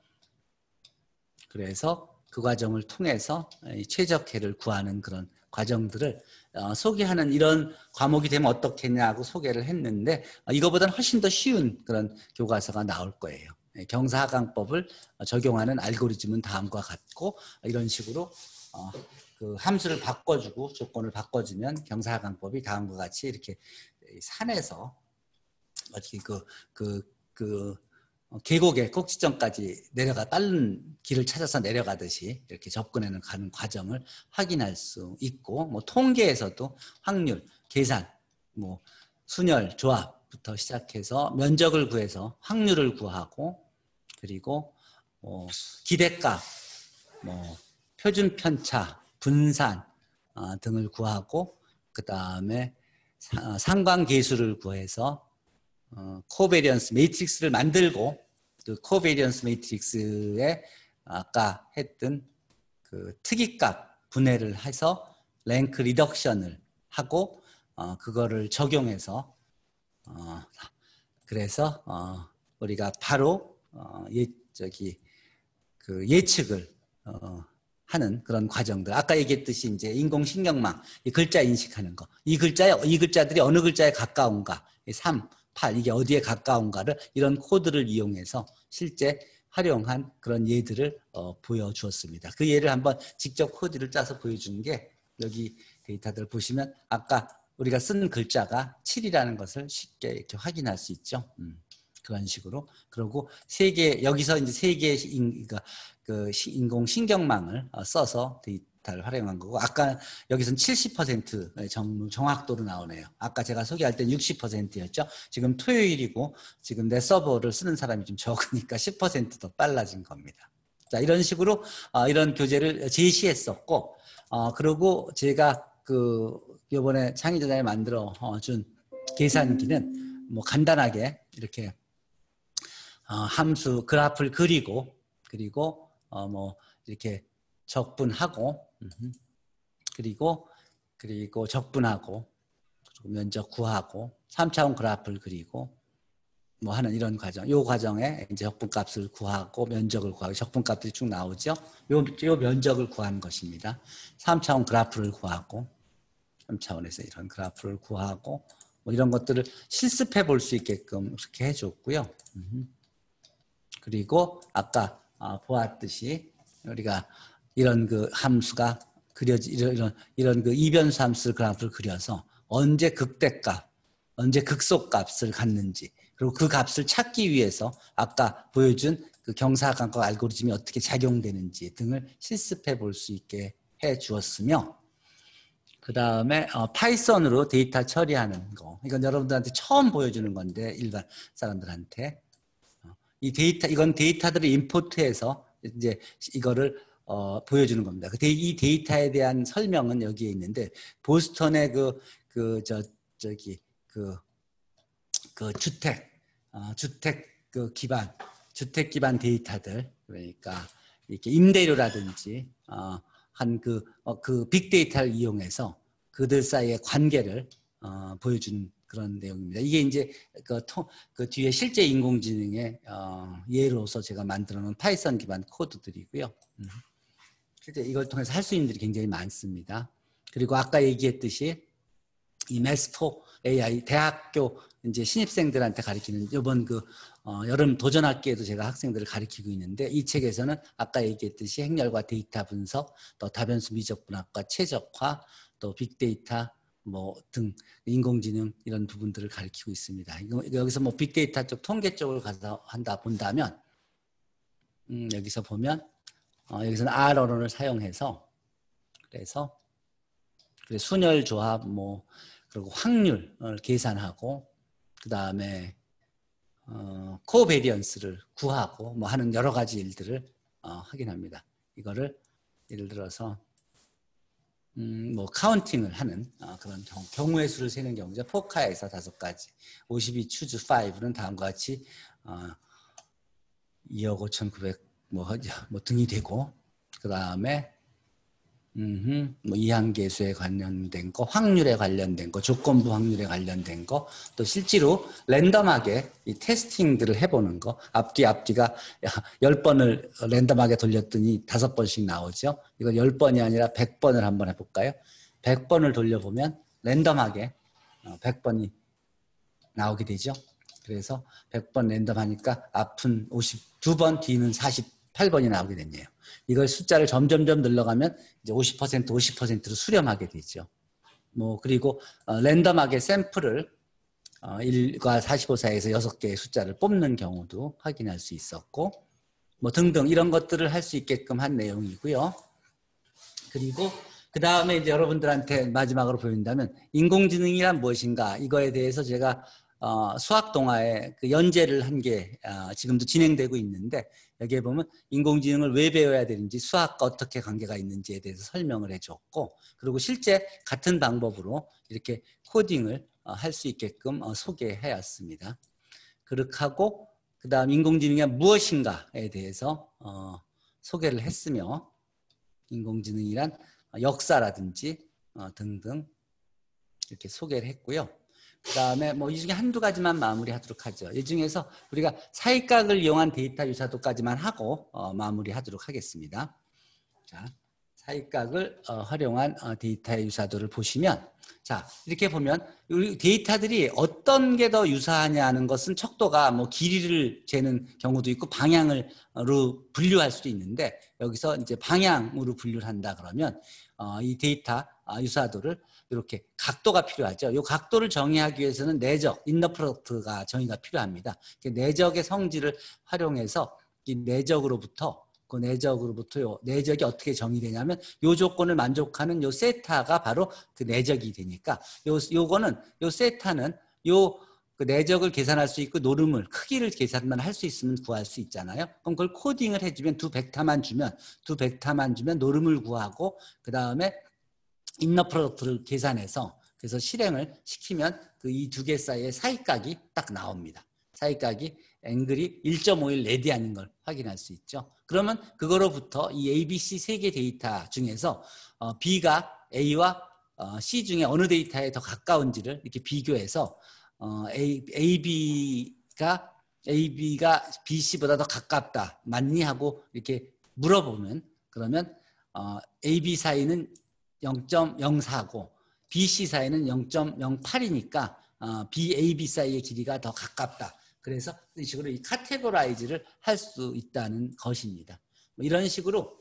그래서 그 과정을 통해서 최적해를 구하는 그런 과정들을 어, 소개하는 이런 과목이 되면 어떻겠냐고 소개를 했는데 어, 이거보다는 훨씬 더 쉬운 그런 교과서가 나올 거예요. 네, 경사하강법을 적용하는 알고리즘은 다음과 같고 이런 식으로 어, 그 함수를 바꿔주고 조건을 바꿔주면 경사하강법이 다음과 같이 이렇게 산에서 어떻게 그 그 그 계곡의 꼭지점까지 내려가 빠른 길을 찾아서 내려가듯이 이렇게 접근해는 가는 과정을 확인할 수 있고 뭐 통계에서도 확률, 계산, 뭐 순열, 조합부터 시작해서 면적을 구해서 확률을 구하고 그리고 뭐 기대값, 뭐 표준 편차, 분산 어, 등을 구하고 그 다음에 상관계수를 구해서 어, 코베리언스 매트릭스를 만들고 그 코베리언스 매트릭스에 아까 했던 그 특이값 분해를 해서 랭크 리덕션을 하고 어, 그거를 적용해서 어, 그래서 어, 우리가 바로 어, 예 저기 그 예측을 어, 하는 그런 과정들. 아까 얘기했듯이 이제 인공신경망 이 글자 인식하는 거. 이 글자에 이 글자들이 어느 글자에 가까운가. 삼, 팔 이게 어디에 가까운가를 이런 코드를 이용해서 실제 활용한 그런 예들을 어, 보여주었습니다. 그 예를 한번 직접 코드를 짜서 보여주는 게 여기 데이터들 보시면 아까 우리가 쓴 글자가 칠이라는 것을 쉽게 이렇게 확인할 수 있죠. 음, 그런 식으로. 그리고 세 개 여기서 이제 세 개의 그러니까 그 인공 신경망을 써서 데이터를 활용한 거고 아까 여기서는 칠십 퍼센트 정, 정확도로 나오네요. 아까 제가 소개할 때 육십 퍼센트였죠. 지금 토요일이고 지금 내 서버를 쓰는 사람이 좀 적으니까 십 퍼센트 더 빨라진 겁니다. 자, 이런 식으로 어, 이런 교재를 제시했었고 어, 그리고 제가 그 이번에 창의전자에 만들어 어, 준 계산기는 뭐 간단하게 이렇게 어, 함수 그래프를 그리고 그리고 어, 뭐 이렇게 적분하고 그리고 그리고 적분하고 그리고 면적 구하고 삼 차원 그래프를 그리고 뭐 하는 이런 과정. 요 과정에 이제 적분값을 구하고 면적을 구하고 적분값들이 쭉 나오죠. 요, 요 면적을 구하는 것입니다. 삼 차원 그래프를 구하고 삼 차원에서 이런 그래프를 구하고 뭐 이런 것들을 실습해 볼 수 있게끔 그렇게 해줬고요. 그리고 아까 보았듯이 우리가 이런 그 함수가 그려지 이런 이런, 이런 그 이변수 함수 그래프를 그려서 언제 극대값, 언제 극소값을 갖는지 그리고 그 값을 찾기 위해서 아까 보여준 그 경사각각 알고리즘이 어떻게 작용되는지 등을 실습해 볼 수 있게 해 주었으며 그 다음에 어, 파이썬으로 데이터 처리하는 거 이건 여러분들한테 처음 보여주는 건데 일반 사람들한테 이 데이터 이건 데이터들을 임포트해서 이제 이거를 어, 보여주는 겁니다. 이 데이터에 대한 설명은 여기에 있는데 보스턴의 그 그 저 저기 그 그 주택 어, 주택 그 기반 주택 기반 데이터들 그러니까 이렇게 임대료라든지 어, 한 그 어, 그 빅데이터를 이용해서 그들 사이의 관계를 어, 보여준 그런 내용입니다. 이게 이제 그, 토, 그 뒤에 실제 인공지능의 어, 예로서 제가 만들어 놓은 파이썬 기반 코드들이고요. 음. 실제 이걸 통해서 할 수 있는 일이 굉장히 많습니다. 그리고 아까 얘기했듯이 이 매스포 에이아이 대학교 이제 신입생들한테 가르치는 이번 그 어, 여름 도전학기에도 제가 학생들을 가르치고 있는데 이 책에서는 아까 얘기했듯이 행렬과 데이터 분석, 또 다변수 미적분학과 최적화, 또 빅데이터 뭐 등 인공지능 이런 부분들을 가르치고 있습니다. 이거, 여기서 뭐 빅데이터 쪽 통계 쪽을 가서 한다 본다면 음, 여기서 보면 어, 여기서는 R 언어를 사용해서 그래서 순열 조합 뭐 그리고 확률을 계산하고 그 다음에 어, 코베리언스를 구하고 뭐 하는 여러 가지 일들을 어, 확인합니다. 이거를 예를 들어서 음, 뭐 카운팅을 하는 어, 그런 경우, 경우의 수를 세는 경우죠. 포카에서 다섯 가지, 오십이 추즈 오는 다음과 같이 어, 이억 오천구백 뭐, 뭐 등이 되고 그 다음에 음, 뭐 이항계수에 관련된 거, 확률에 관련된 거, 조건부 확률에 관련된 거, 또 실제로 랜덤하게 이 테스팅들을 해보는 거, 앞뒤 앞뒤가 열 번을 랜덤하게 돌렸더니 다섯 번씩 나오죠. 이거 열 번이 아니라 백 번을 한번 해볼까요? 백 번을 돌려보면 랜덤하게 백 번이 나오게 되죠. 그래서 백 번 랜덤하니까 앞은 오십이 번, 뒤는 사십팔 번이 나오게 됐네요. 이걸 숫자를 점점점 늘려가면 이제 오십 퍼센트, 오십 퍼센트로 수렴하게 되죠. 뭐 그리고 어, 랜덤하게 샘플을 어, 일과 사십오 사이에서 여섯 개의 숫자를 뽑는 경우도 확인할 수 있었고 뭐 등등 이런 것들을 할 수 있게끔 한 내용이고요. 그리고 그 다음에 이제 여러분들한테 마지막으로 보여준다면 인공지능이란 무엇인가 이거에 대해서 제가 어, 수학 동화에 그 연재를 한 게 어, 지금도 진행되고 있는데 여기에 보면 인공지능을 왜 배워야 되는지 수학과 어떻게 관계가 있는지에 대해서 설명을 해줬고 그리고 실제 같은 방법으로 이렇게 코딩을 어, 할 수 있게끔 어, 소개해왔습니다. 그렇게 하고 그 다음 인공지능이 무엇인가에 대해서 어, 소개를 했으며 인공지능이란 역사라든지 어, 등등 이렇게 소개를 했고요. 그 다음에 뭐 이 중에 한두 가지만 마무리하도록 하죠. 이 중에서 우리가 사익각을 이용한 데이터 유사도까지만 하고 어, 마무리하도록 하겠습니다. 자, 사익각을 어, 활용한 어, 데이터의 유사도를 보시면 자 이렇게 보면 우리 데이터들이 어떤 게 더 유사하냐는 것은 척도가 뭐 길이를 재는 경우도 있고 방향으로 분류할 수도 있는데 여기서 이제 방향으로 분류를 한다 그러면 어, 이 데이터 어, 유사도를 이렇게 각도가 필요하죠. 이 각도를 정의하기 위해서는 내적, 인너 프로덕트가 정의가 필요합니다. 내적의 성질을 활용해서 이 내적으로부터 그 내적으로부터 요 내적이 어떻게 정의되냐면 요 조건을 만족하는 요 세타가 바로 그 내적이 되니까 요 요거는 요 세타는 요 그 내적을 계산할 수 있고 노름을 크기를 계산만 할 수 있으면 구할 수 있잖아요. 그럼 그걸 코딩을 해주면 두 벡터만 주면 두 벡터만 주면 노름을 구하고 그 다음에 인너 프로덕트를 계산해서 그래서 실행을 시키면 그 이 두 개 사이의 사이각이 딱 나옵니다. 사이각이 앵글이 일 점 오일 레디안인 걸 확인할 수 있죠. 그러면 그거로부터 이 A, B, C 세 개 데이터 중에서 어, B가 A와 어, C 중에 어느 데이터에 더 가까운지를 이렇게 비교해서 어, A, AB가 AB가 비씨보다 더 가깝다 맞니 하고 이렇게 물어보면 그러면 어, A, B 사이는 영 점 영사고 비씨 사이는 영 점 영팔이니까 어, B, A, B 사이의 길이가 더 가깝다. 그래서 이런 식으로 이 카테고라이즈를 할 수 있다는 것입니다. 뭐 이런 식으로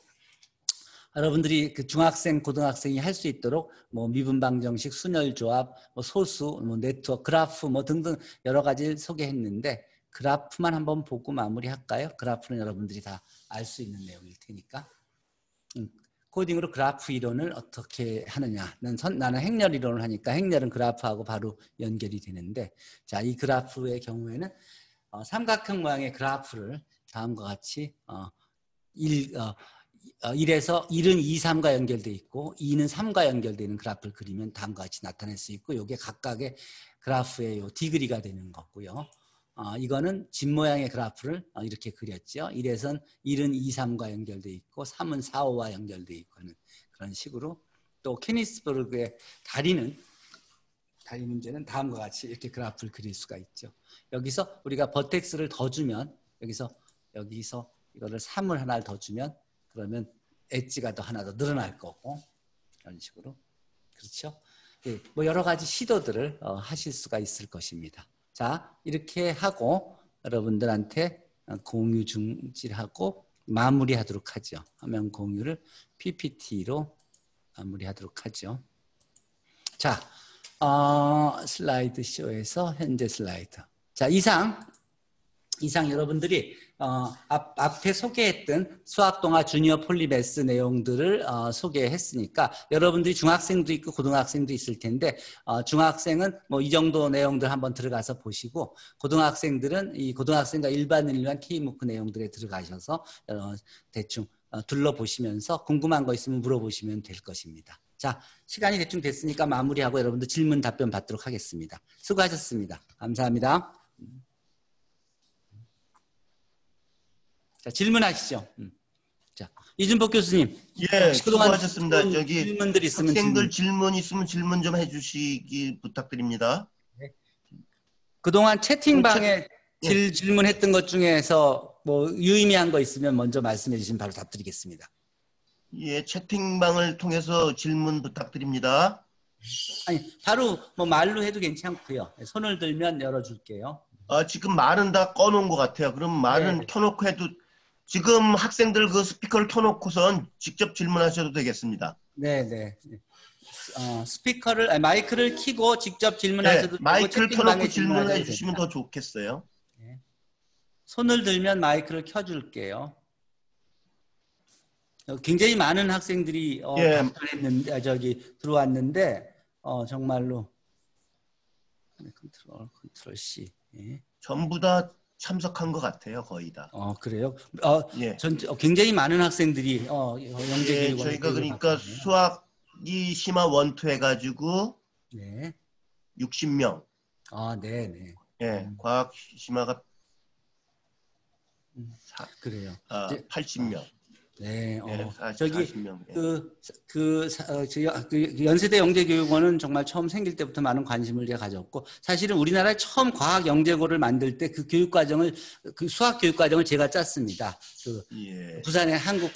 여러분들이 그 중학생, 고등학생이 할 수 있도록 뭐 미분방정식, 순열조합, 뭐 소수, 뭐 네트워크, 그래프 뭐 등등 여러 가지를 소개했는데 그래프만 한번 보고 마무리할까요? 그래프는 여러분들이 다 알 수 있는 내용일 테니까. 음, 코딩으로 그래프 이론을 어떻게 하느냐. 난 선, 나는 행렬 이론을 하니까 행렬은 그래프하고 바로 연결이 되는데 자, 이 그래프의 경우에는 어, 삼각형 모양의 그래프를 다음과 같이 어, 일, 어, 어, 일에서 일은 이, 삼과 연결되어 있고 이는 삼과 연결되는 그래프를 그리면 다음과 같이 나타낼 수 있고 이게 각각의 그래프의 요 디그리가 되는 거고요. 어, 이거는 집 모양의 그래프를 어, 이렇게 그렸죠. 일에선 일은 이, 삼과 연결되어 있고 삼은 사, 오와 연결되어 있고 하는 그런 식으로 또 케니스버그의 다리는 다리 문제는 다음과 같이 이렇게 그래프를 그릴 수가 있죠. 여기서 우리가 버텍스를 더 주면 여기서 여기서 이거를 삼을 하나 더 주면 그러면 엣지가 더 하나 더 늘어날 거고 이런 식으로 그렇죠. 네, 뭐 여러 가지 시도들을 어, 하실 수가 있을 것입니다. 자 이렇게 하고 여러분들한테 공유 중지하고 마무리하도록 하죠. 화면 공유를 피피티로 마무리하도록 하죠. 자. 어, 슬라이드 쇼에서 현재 슬라이드. 자, 이상, 이상 여러분들이, 어, 앞, 앞에 소개했던 수학동화 주니어 폴리매스 내용들을, 어, 소개했으니까 여러분들이 중학생도 있고 고등학생도 있을 텐데, 어, 중학생은 뭐 이 정도 내용들 한번 들어가서 보시고, 고등학생들은 이 고등학생과 일반인을 위한 K무크 내용들에 들어가셔서, 어, 대충, 어, 둘러보시면서 궁금한 거 있으면 물어보시면 될 것입니다. 자, 시간이 대충 됐으니까 마무리하고 여러분들 질문 답변 받도록 하겠습니다. 수고하셨습니다. 감사합니다. 자, 질문하시죠. 자, 이준복 교수님. 예, 수고하셨습니다. 질문, 저기 질문들 있으면 학생들 질문. 질문 있으면 질문 좀 해주시기 부탁드립니다. 네. 그동안 채팅방에 예. 질, 질문했던 것 중에서 뭐 유의미한 거 있으면 먼저 말씀해 주시면 바로 답드리겠습니다. 예, 채팅방을 통해서 질문 부탁드립니다. 아니, 바로 뭐 말로 해도 괜찮고요. 손을 들면 열어줄게요. 아, 지금 말은 다 꺼놓은 것 같아요. 그럼 말은 네. 켜놓고 해도 지금 학생들 그 스피커를 켜놓고선 직접 질문하셔도 되겠습니다. 네, 네. 어, 스피커를 아니, 마이크를 켜고 직접 질문하셔도 네, 되고 마이크를 켜놓고 질문을 질문하셔도 해주시면 됩니다. 더 좋겠어요. 네. 손을 들면 마이크를 켜줄게요. 어, 굉장히 많은 학생들이 어, 예. 답변했는데 아, 저기 들어왔는데 어, 정말로 컨트롤 컨트롤 C. 예. 전부 다 참석한 것 같아요, 거의 다. 어 그래요? 어, 예. 전 어, 굉장히 많은 학생들이 어, 영재 예, 교육원 저희가 그러니까 수학이 심화 원투 해가지고 네. 육십 명. 아, 네, 네. 예, 음. 과학 심화가 음, 사, 그래요. 아, 이제, 팔십 명. 네, 예, 어, 사십, 저기 사십 명. 예. 그, 그, 어, 저, 그 연세대 영재교육원은 정말 처음 생길 때부터 많은 관심을 제가 가졌고 사실은 우리나라에 처음 과학 영재고를 만들 때 그 교육과정을 그 수학 교육과정을 제가 짰습니다. 그 예. 부산의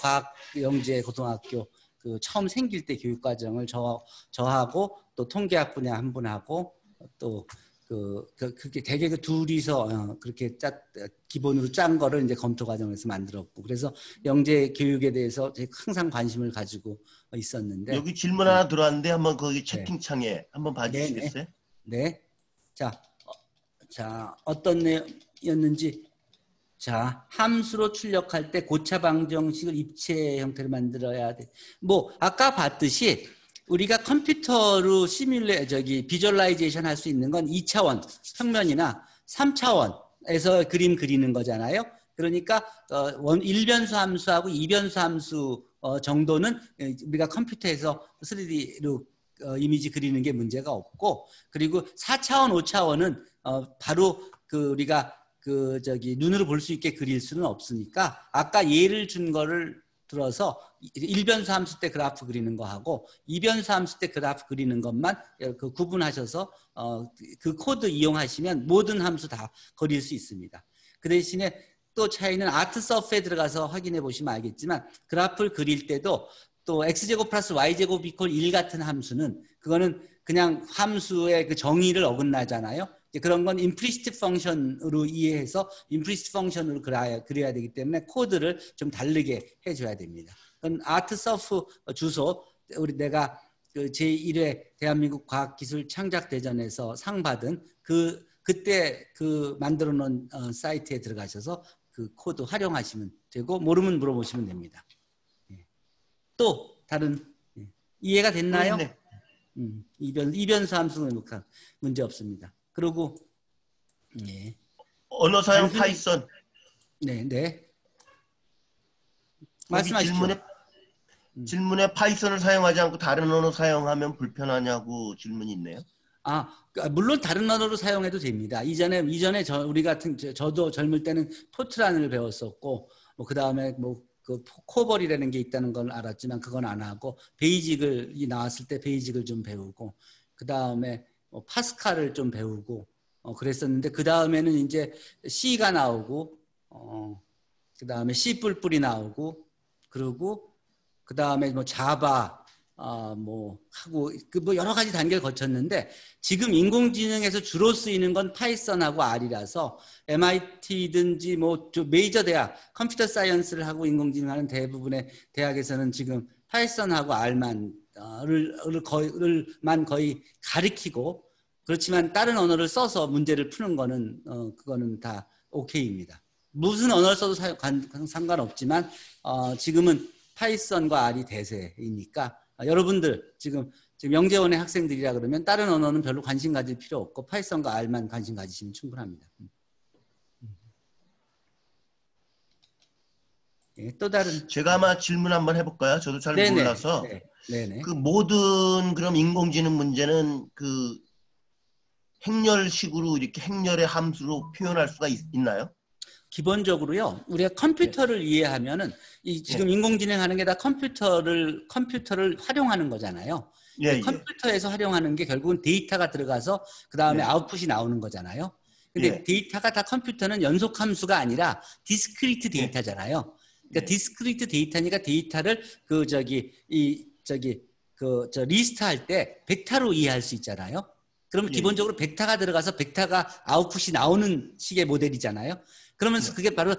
한국과학영재고등학교 그 처음 생길 때 교육과정을 저 저하고 또 통계학 분야 한 분하고 또 그, 그, 그게 되게 그 둘이서, 어, 그렇게 짜, 기본으로 짠 거를 이제 검토 과정에서 만들었고, 그래서 영재 교육에 대해서 항상 관심을 가지고 있었는데. 여기 질문 하나 들어왔는데 한번 거기 네. 채팅창에 한번 봐주시겠어요? 네. 네. 자, 어, 자, 어떤 내용이었는지. 자, 함수로 출력할 때 고차 방정식을 입체 형태로 만들어야 돼. 뭐, 아까 봤듯이, 우리가 컴퓨터로 시뮬레 저기 비주얼라이제이션 할 수 있는 건 이 차원 평면이나 삼 차원에서 그림 그리는 거잖아요. 그러니까 어, 원 일변수 함수하고 이변수 함수 어, 정도는 우리가 컴퓨터에서 쓰리디로 어, 이미지 그리는 게 문제가 없고, 그리고 사 차원, 오 차원은 어, 바로 그 우리가 그 저기 눈으로 볼 수 있게 그릴 수는 없으니까 아까 예를 준 거를 들어서 일변수 함수 때 그래프 그리는 거 하고 이변수 함수 때 그래프 그리는 것만 그 구분하셔서 어, 그 코드 이용하시면 모든 함수 다 그릴 수 있습니다. 그 대신에 또 차이는 아트 서프에 들어가서 확인해 보시면 알겠지만 그래프를 그릴 때도 또 x제곱 플러스 y제곱 이퀄 일 같은 함수는 그거는 그냥 함수의 그 정의를 어긋나잖아요. 그런 건 임플리시트 펑션으로 이해해서 임플리시트 펑션으로 그려야, 그려야 되기 때문에 코드를 좀 다르게 해줘야 됩니다. 그건 아트 서프 주소, 우리 내가 그 제일 회 대한민국 과학기술 창작대전에서 상 받은 그 그때 그 만들어 놓은 어, 사이트에 들어가셔서 그 코드 활용하시면 되고 모르면 물어보시면 됩니다. 예. 또 다른 예. 이해가 됐나요? 네. 음, 이변 이변수 함수는 문제 없습니다. 그리고 예. 언어 사용 단순히, 파이썬. 네, 네. 거기 말씀하십시오. 질문에 음. 질문에 파이썬을 사용하지 않고 다른 언어 사용하면 불편하냐고 질문이 있네요. 아, 그, 물론 다른 언어로 사용해도 됩니다. 이전에 이전에 저 우리 같은 저, 저도 젊을 때는 포트란을 배웠었고, 뭐 그 다음에 뭐 그 코벌이라는 게 있다는 걸 알았지만 그건 안 하고 베이직을 나왔을 때 베이직을 좀 배우고, 그 다음에 뭐 파스칼을 좀 배우고 어, 그랬었는데 그 다음에는 이제 C가 나오고, 어, 그 다음에 C 뿔뿔이 나오고, 그리고 그 다음에 뭐 자바 아, 뭐, 하고, 그, 뭐, 여러 가지 단계를 거쳤는데, 지금 인공지능에서 주로 쓰이는 건 파이썬하고 R이라서, 엠아이티든지 뭐, 메이저 대학, 컴퓨터 사이언스를 하고 인공지능 하는 대부분의 대학에서는 지금 파이썬하고 R만, 어, 를, 를 거의, 만 거의 가리키고, 그렇지만 다른 언어를 써서 문제를 푸는 거는, 어, 그거는 다 오케이입니다. 무슨 언어를 써도 사, 상관없지만, 어, 지금은 파이썬과 R이 대세이니까, 아, 여러분들 지금 지금 영재원의 학생들이라 그러면 다른 언어는 별로 관심 가질 필요 없고 파이썬과 R만 관심 가지시면 충분합니다. 예, 또 다른 제가 아마 질문 한번 해볼까요? 저도 잘 네네, 몰라서. 네, 네네. 그 모든 그럼 인공지능 문제는 그 행렬식으로 이렇게 행렬의 함수로 표현할 수가 있, 나요? 기본적으로요, 우리가 컴퓨터를 네. 이해하면은 이 지금 네. 인공지능 하는 게 다 컴퓨터를 컴퓨터를 활용하는 거잖아요. 예, 예. 컴퓨터에서 활용하는 게 결국은 데이터가 들어가서 그 다음에 예. 아웃풋이 나오는 거잖아요. 근데 예. 데이터가 다 컴퓨터는 연속 함수가 아니라 디스크리트 예. 데이터잖아요. 그러니까 예. 디스크리트 데이터니까 데이터를 그 저기 이 저기 그 저 리스트 할 때 벡터로 이해할 수 있잖아요. 그러면 예. 기본적으로 백타가 들어가서 백타가 아웃풋이 나오는 식의 모델이잖아요. 그러면서 네. 그게 바로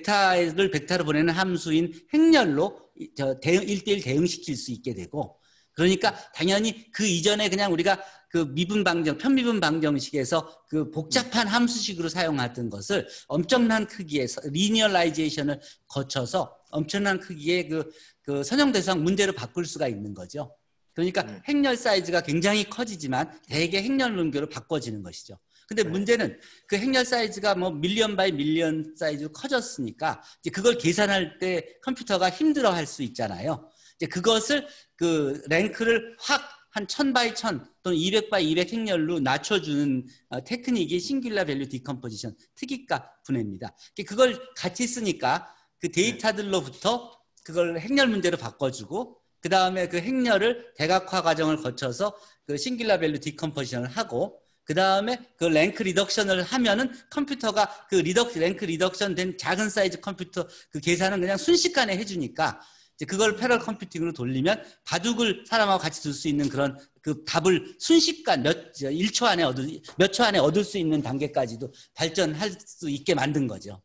벡터를 벡터로 보내는 함수인 행렬로 저 대응, 일 대일 대응시킬 수 있게 되고, 그러니까 당연히 그 이전에 그냥 우리가 그 미분 방정, 편미분 방정식에서 그 복잡한 함수식으로 사용하던 것을 엄청난 크기의 리니어라이제이션을 거쳐서 엄청난 크기의 그, 그 선형대상 문제로 바꿀 수가 있는 거죠. 그러니까 네. 행렬 사이즈가 굉장히 커지지만 대개 행렬 문교로 바꿔지는 것이죠. 근데 네. 문제는 그 행렬 사이즈가 뭐 밀리언 바이 밀리언 사이즈로 커졌으니까 이제 그걸 계산할 때 컴퓨터가 힘들어 할 수 있잖아요. 이제 그것을 그 랭크를 확 한 천 바이 천 또는 이백 바이 이백 행렬로 낮춰주는 어, 테크닉이 싱귤러 밸류 디컴포지션 특이값 분해입니다. 그걸 같이 쓰니까 그 데이터들로부터 그걸 행렬 문제로 바꿔주고, 그 다음에 그 행렬을 대각화 과정을 거쳐서 그 싱귤러 밸류 디컴포지션을 하고, 그 다음에 그 랭크 리덕션을 하면은 컴퓨터가 그 리덕, 랭크 리덕션 된 작은 사이즈 컴퓨터 그 계산은 그냥 순식간에 해주니까 이제 그걸 패럴 컴퓨팅으로 돌리면 바둑을 사람하고 같이 둘 수 있는 그런 그 답을 순식간 몇, 일 초 안에 얻을, 몇 초 안에 얻을 수 있는 단계까지도 발전할 수 있게 만든 거죠.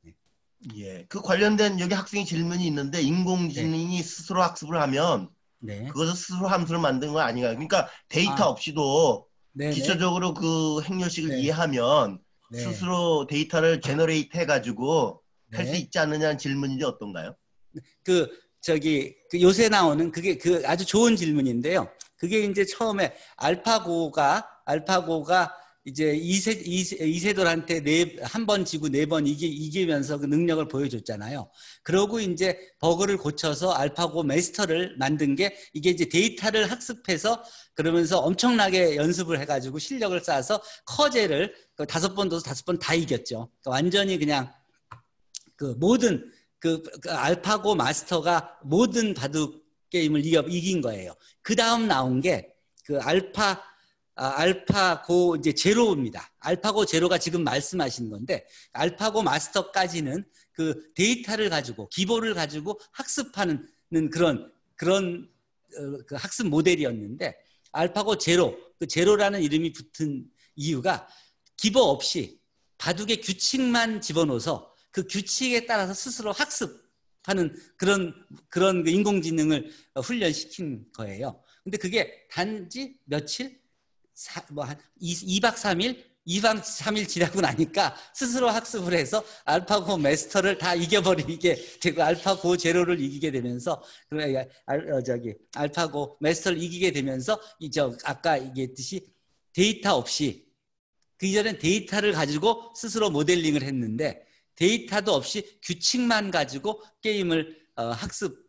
예. 그 관련된 여기 학생이 질문이 있는데 인공지능이 네. 스스로 학습을 하면 네. 그것을 스스로 함수를 만든 건 아닌가요? 그러니까 데이터 아. 없이도 네네. 기초적으로 그 행렬식을 네. 이해하면 네. 스스로 데이터를 제너레이트 해가지고 네. 할 수 있지 않느냐는 질문인데 어떤가요? 그 저기 그 요새 나오는 그게 그 아주 좋은 질문인데요. 그게 이제 처음에 알파고가 알파고가 이제 이세 이세돌한테 네 한 번 지고 네 번 이기 이기면서 그 능력을 보여줬잖아요. 그러고 이제 버그를 고쳐서 알파고 마스터를 만든 게 이게 이제 데이터를 학습해서 그러면서 엄청나게 연습을 해가지고 실력을 쌓아서 커제를 그 다섯 번 둬서 다섯 번 다 이겼죠. 그러니까 완전히 그냥 그 모든 그, 그 알파고 마스터가 모든 바둑 게임을 이겨, 이긴 거예요. 그 다음 나온 게 그 알파 아, 알파고 이제 제로입니다. 알파고 제로가 지금 말씀하신 건데 알파고 마스터까지는 그 데이터를 가지고 기보를 가지고 학습하는 그런 그런 어, 그 학습 모델이었는데 알파고 제로 그 제로라는 이름이 붙은 이유가 기보 없이 바둑의 규칙만 집어넣어서 그 규칙에 따라서 스스로 학습하는 그런 그런 인공지능을 훈련시킨 거예요. 근데 그게 단지 며칠 뭐 한 이 박 삼 일, 이 박 삼 일 지나고 나니까 스스로 학습을 해서 알파고 마스터를 다 이겨버리게 되고 알파고 제로를 이기게 되면서 그래 알 저기 알파고 마스터를 이기게 되면서 이제 아까 얘기했듯이 데이터 없이 그 이전엔 데이터를 가지고 스스로 모델링을 했는데 데이터도 없이 규칙만 가지고 게임을 어, 학습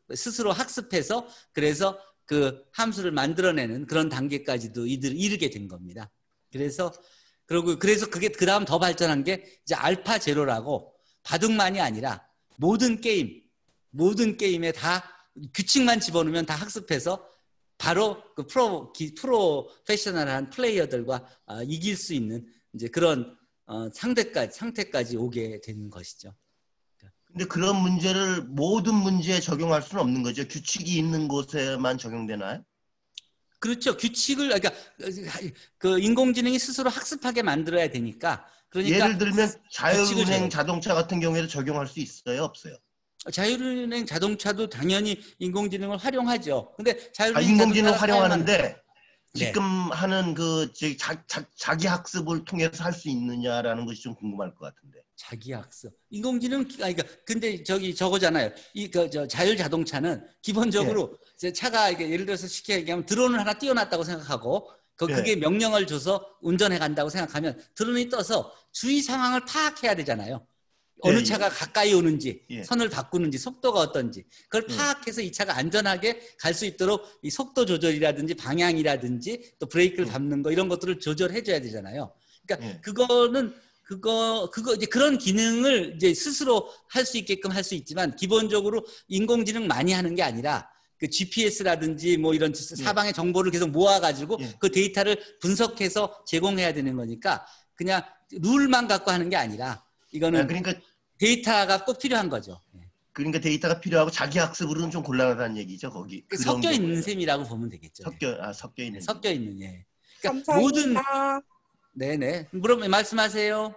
스스로 학습해서 그래서 그 함수를 만들어내는 그런 단계까지도 이들 이르게 된 겁니다. 그래서 그리고 그래서 그게 그 다음 더 발전한 게 이제 알파 제로라고 바둑만이 아니라 모든 게임 모든 게임에 다 규칙만 집어넣으면 다 학습해서 바로 그 프로 기, 프로페셔널한 플레이어들과 어, 이길 수 있는 이제 그런 어, 상대까지 상태까지 오게 되는 것이죠. 근데 그런 문제를 모든 문제에 적용할 수는 없는 거죠. 규칙이 있는 곳에만 적용되나요? 그렇죠. 규칙을 그러니까 그 인공지능이 스스로 학습하게 만들어야 되니까. 그러니까 예를 들면 자율운행 자동차 같은 경우에도 적용할 수 있어요, 없어요? 자율운행 자동차도 당연히 인공지능을 활용하죠. 근데 아, 자율운행 인공지능 자동차를 활용하는데 사용하는, 지금 네. 하는 그 자, 자, 자기 학습을 통해서 할 수 있느냐라는 것이 좀 궁금할 것 같은데. 자기 학습. 인공지능 아니 그러니까 근데 저기 저거잖아요. 이 그 저 자율 자동차는 기본적으로 예. 차가 이게 예를 들어서 쉽게 얘기하면 드론을 하나 띄워놨다고 생각하고 그 그게 예. 명령을 줘서 운전해 간다고 생각하면 드론이 떠서 주위 상황을 파악해야 되잖아요. 어느 예, 차가 예. 가까이 오는지, 예. 선을 바꾸는지, 속도가 어떤지 그걸 파악해서 이 차가 안전하게 갈 수 있도록 이 속도 조절이라든지 방향이라든지 또 브레이크를 밟는 거 이런 것들을 조절해 줘야 되잖아요. 그러니까 그거는 그거 그거 이제 그런 기능을 이제 스스로 할 수 있게끔 할 수 있지만 기본적으로 인공지능 많이 하는 게 아니라 그 지피에스라든지 뭐 이런 사방의 정보를 계속 모아가지고 그 데이터를 분석해서 제공해야 되는 거니까 그냥 룰만 갖고 하는 게 아니라 이거는 아, 그러니까 데이터가 꼭 필요한 거죠. 그러니까 데이터가 필요하고 자기 학습으로는 좀 곤란하다는 얘기죠. 거기 섞여 있는 셈이라고 보면 되겠죠. 섞여 아 섞여 있는. 네, 섞여 있는 예. 그러니까 모든 네네. 물론 말씀하세요.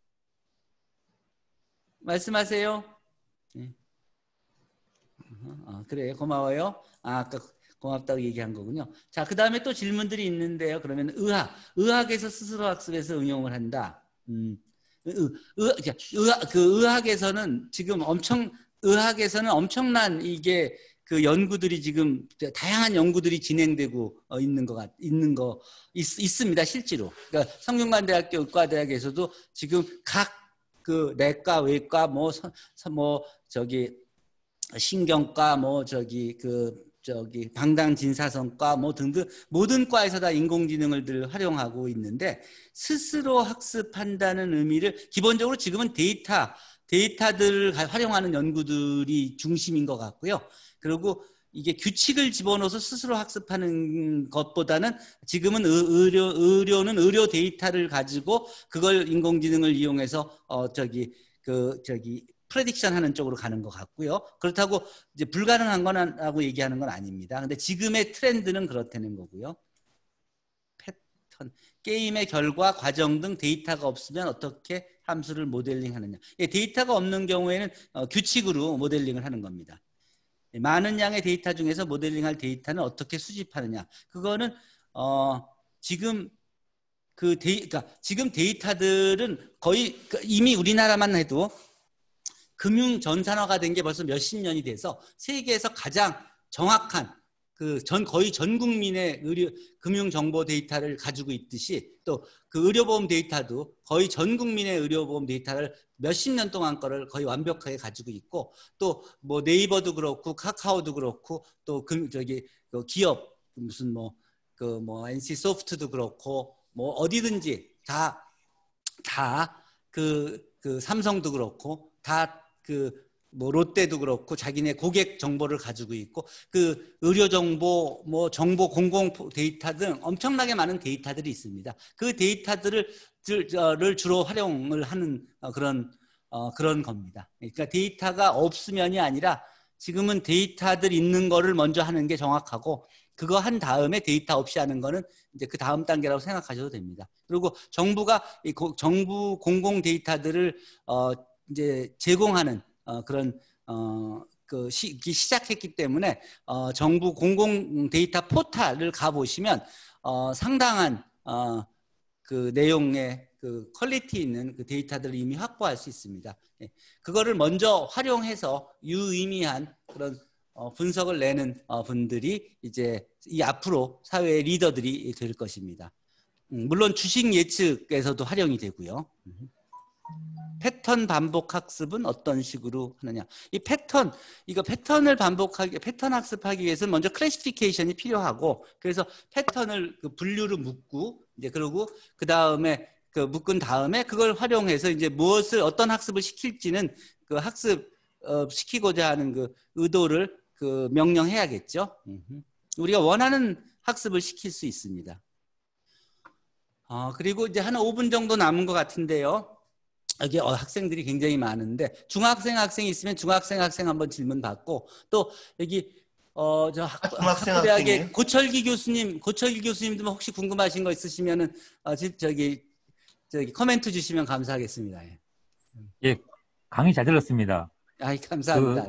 말씀하세요. 네. 어, 그래요. 고마워요. 아, 아까 고맙다고 얘기한 거군요. 자, 그 다음에 또 질문들이 있는데요. 그러면 의학, 의학에서 스스로 학습해서 응용을 한다. 음, 의, 의, 의학, 그 의학에서는 지금 엄청 의학에서는 엄청난 이게 그 연구들이 지금 다양한 연구들이 진행되고 있는 거 같, 있는 거 있, 있습니다. 실제로. 그러니까 성균관대학교 의과대학에서도 지금 각 그 내과, 외과, 뭐, 뭐 저기 신경과, 뭐 저기 그 저기 방당진사성과 뭐 등등 모든 과에서 다 인공지능을 활용하고 있는데 스스로 학습한다는 의미를 기본적으로 지금은 데이터 데이터들을 활용하는 연구들이 중심인 것 같고요. 그리고 이게 규칙을 집어넣어서 스스로 학습하는 것보다는 지금은 의료, 의료는 의료 데이터를 가지고 그걸 인공지능을 이용해서 어 저기 그 저기 프레딕션 하는 쪽으로 가는 것 같고요. 그렇다고 이제 불가능한 거라고 얘기하는 건 아닙니다. 근데 지금의 트렌드는 그렇다는 거고요. 패턴, 게임의 결과, 과정 등 데이터가 없으면 어떻게 함수를 모델링 하느냐. 데이터가 없는 경우에는 어, 규칙으로 모델링을 하는 겁니다. 많은 양의 데이터 중에서 모델링할 데이터는 어떻게 수집하느냐. 그거는 어 지금 그 데이 그러니까 지금 데이터들은 거의 이미 우리나라만 해도 금융 전산화가 된 게 벌써 몇십 년이 돼서 세계에서 가장 정확한 그 전 거의 전 국민의 의료 금융 정보 데이터를 가지고 있듯이 또 그 의료보험 데이터도 거의 전 국민의 의료보험 데이터를 몇십 년 동안 거를 거의 완벽하게 가지고 있고 또 뭐 네이버도 그렇고 카카오도 그렇고 또 그 저기 그 기업 무슨 뭐 그 뭐 엔씨 소프트도 그렇고 뭐 어디든지 다 다 그 그 삼성도 그렇고 다 그 뭐 롯데도 그렇고 자기네 고객 정보를 가지고 있고 그 의료 정보 뭐 정보 공공 데이터 등 엄청나게 많은 데이터들이 있습니다. 그 데이터들을 를 주로 활용을 하는 그런 어 그런 겁니다. 그러니까 데이터가 없으면이 아니라 지금은 데이터들 있는 거를 먼저 하는 게 정확하고 그거 한 다음에 데이터 없이 하는 거는 이제 그 다음 단계라고 생각하셔도 됩니다. 그리고 정부가 이 고, 정부 공공 데이터들을 어 이제 제공하는 어, 그런 어, 그 시, 시작했기 때문에 어, 정부 공공 데이터 포털을 가 보시면 어, 상당한 어, 그 내용의 그 퀄리티 있는 그 데이터들을 이미 확보할 수 있습니다. 예. 그거를 먼저 활용해서 유의미한 그런 어, 분석을 내는 어, 분들이 이제 이 앞으로 사회의 리더들이 될 것입니다. 음, 물론 주식 예측에서도 활용이 되고요. 음. 패턴 반복 학습은 어떤 식으로 하느냐. 이 패턴, 이거 패턴을 반복하기, 패턴 학습하기 위해서는 먼저 클래시피케이션이 필요하고, 그래서 패턴을 그 분류로 묶고, 이제 그러고 그 다음에 그 묶은 다음에 그걸 활용해서 이제 무엇을 어떤 학습을 시킬지는 그 학습 어, 시키고자 하는 그 의도를 그 명령해야겠죠. 우리가 원하는 학습을 시킬 수 있습니다. 어, 그리고 이제 한 오 분 정도 남은 것 같은데요. 여기 어, 학생들이 굉장히 많은데 중학생 학생이 있으면 중학생 학생 한번 질문 받고 또 여기 어, 저 학, 아, 학부대학의 고철기 교수님, 고철기 교수님도 혹시 궁금하신 거 있으시면은 어, 저기 저기 코멘트 주시면 감사하겠습니다. 예, 예 강의 잘 들었습니다. 아이 감사합니다.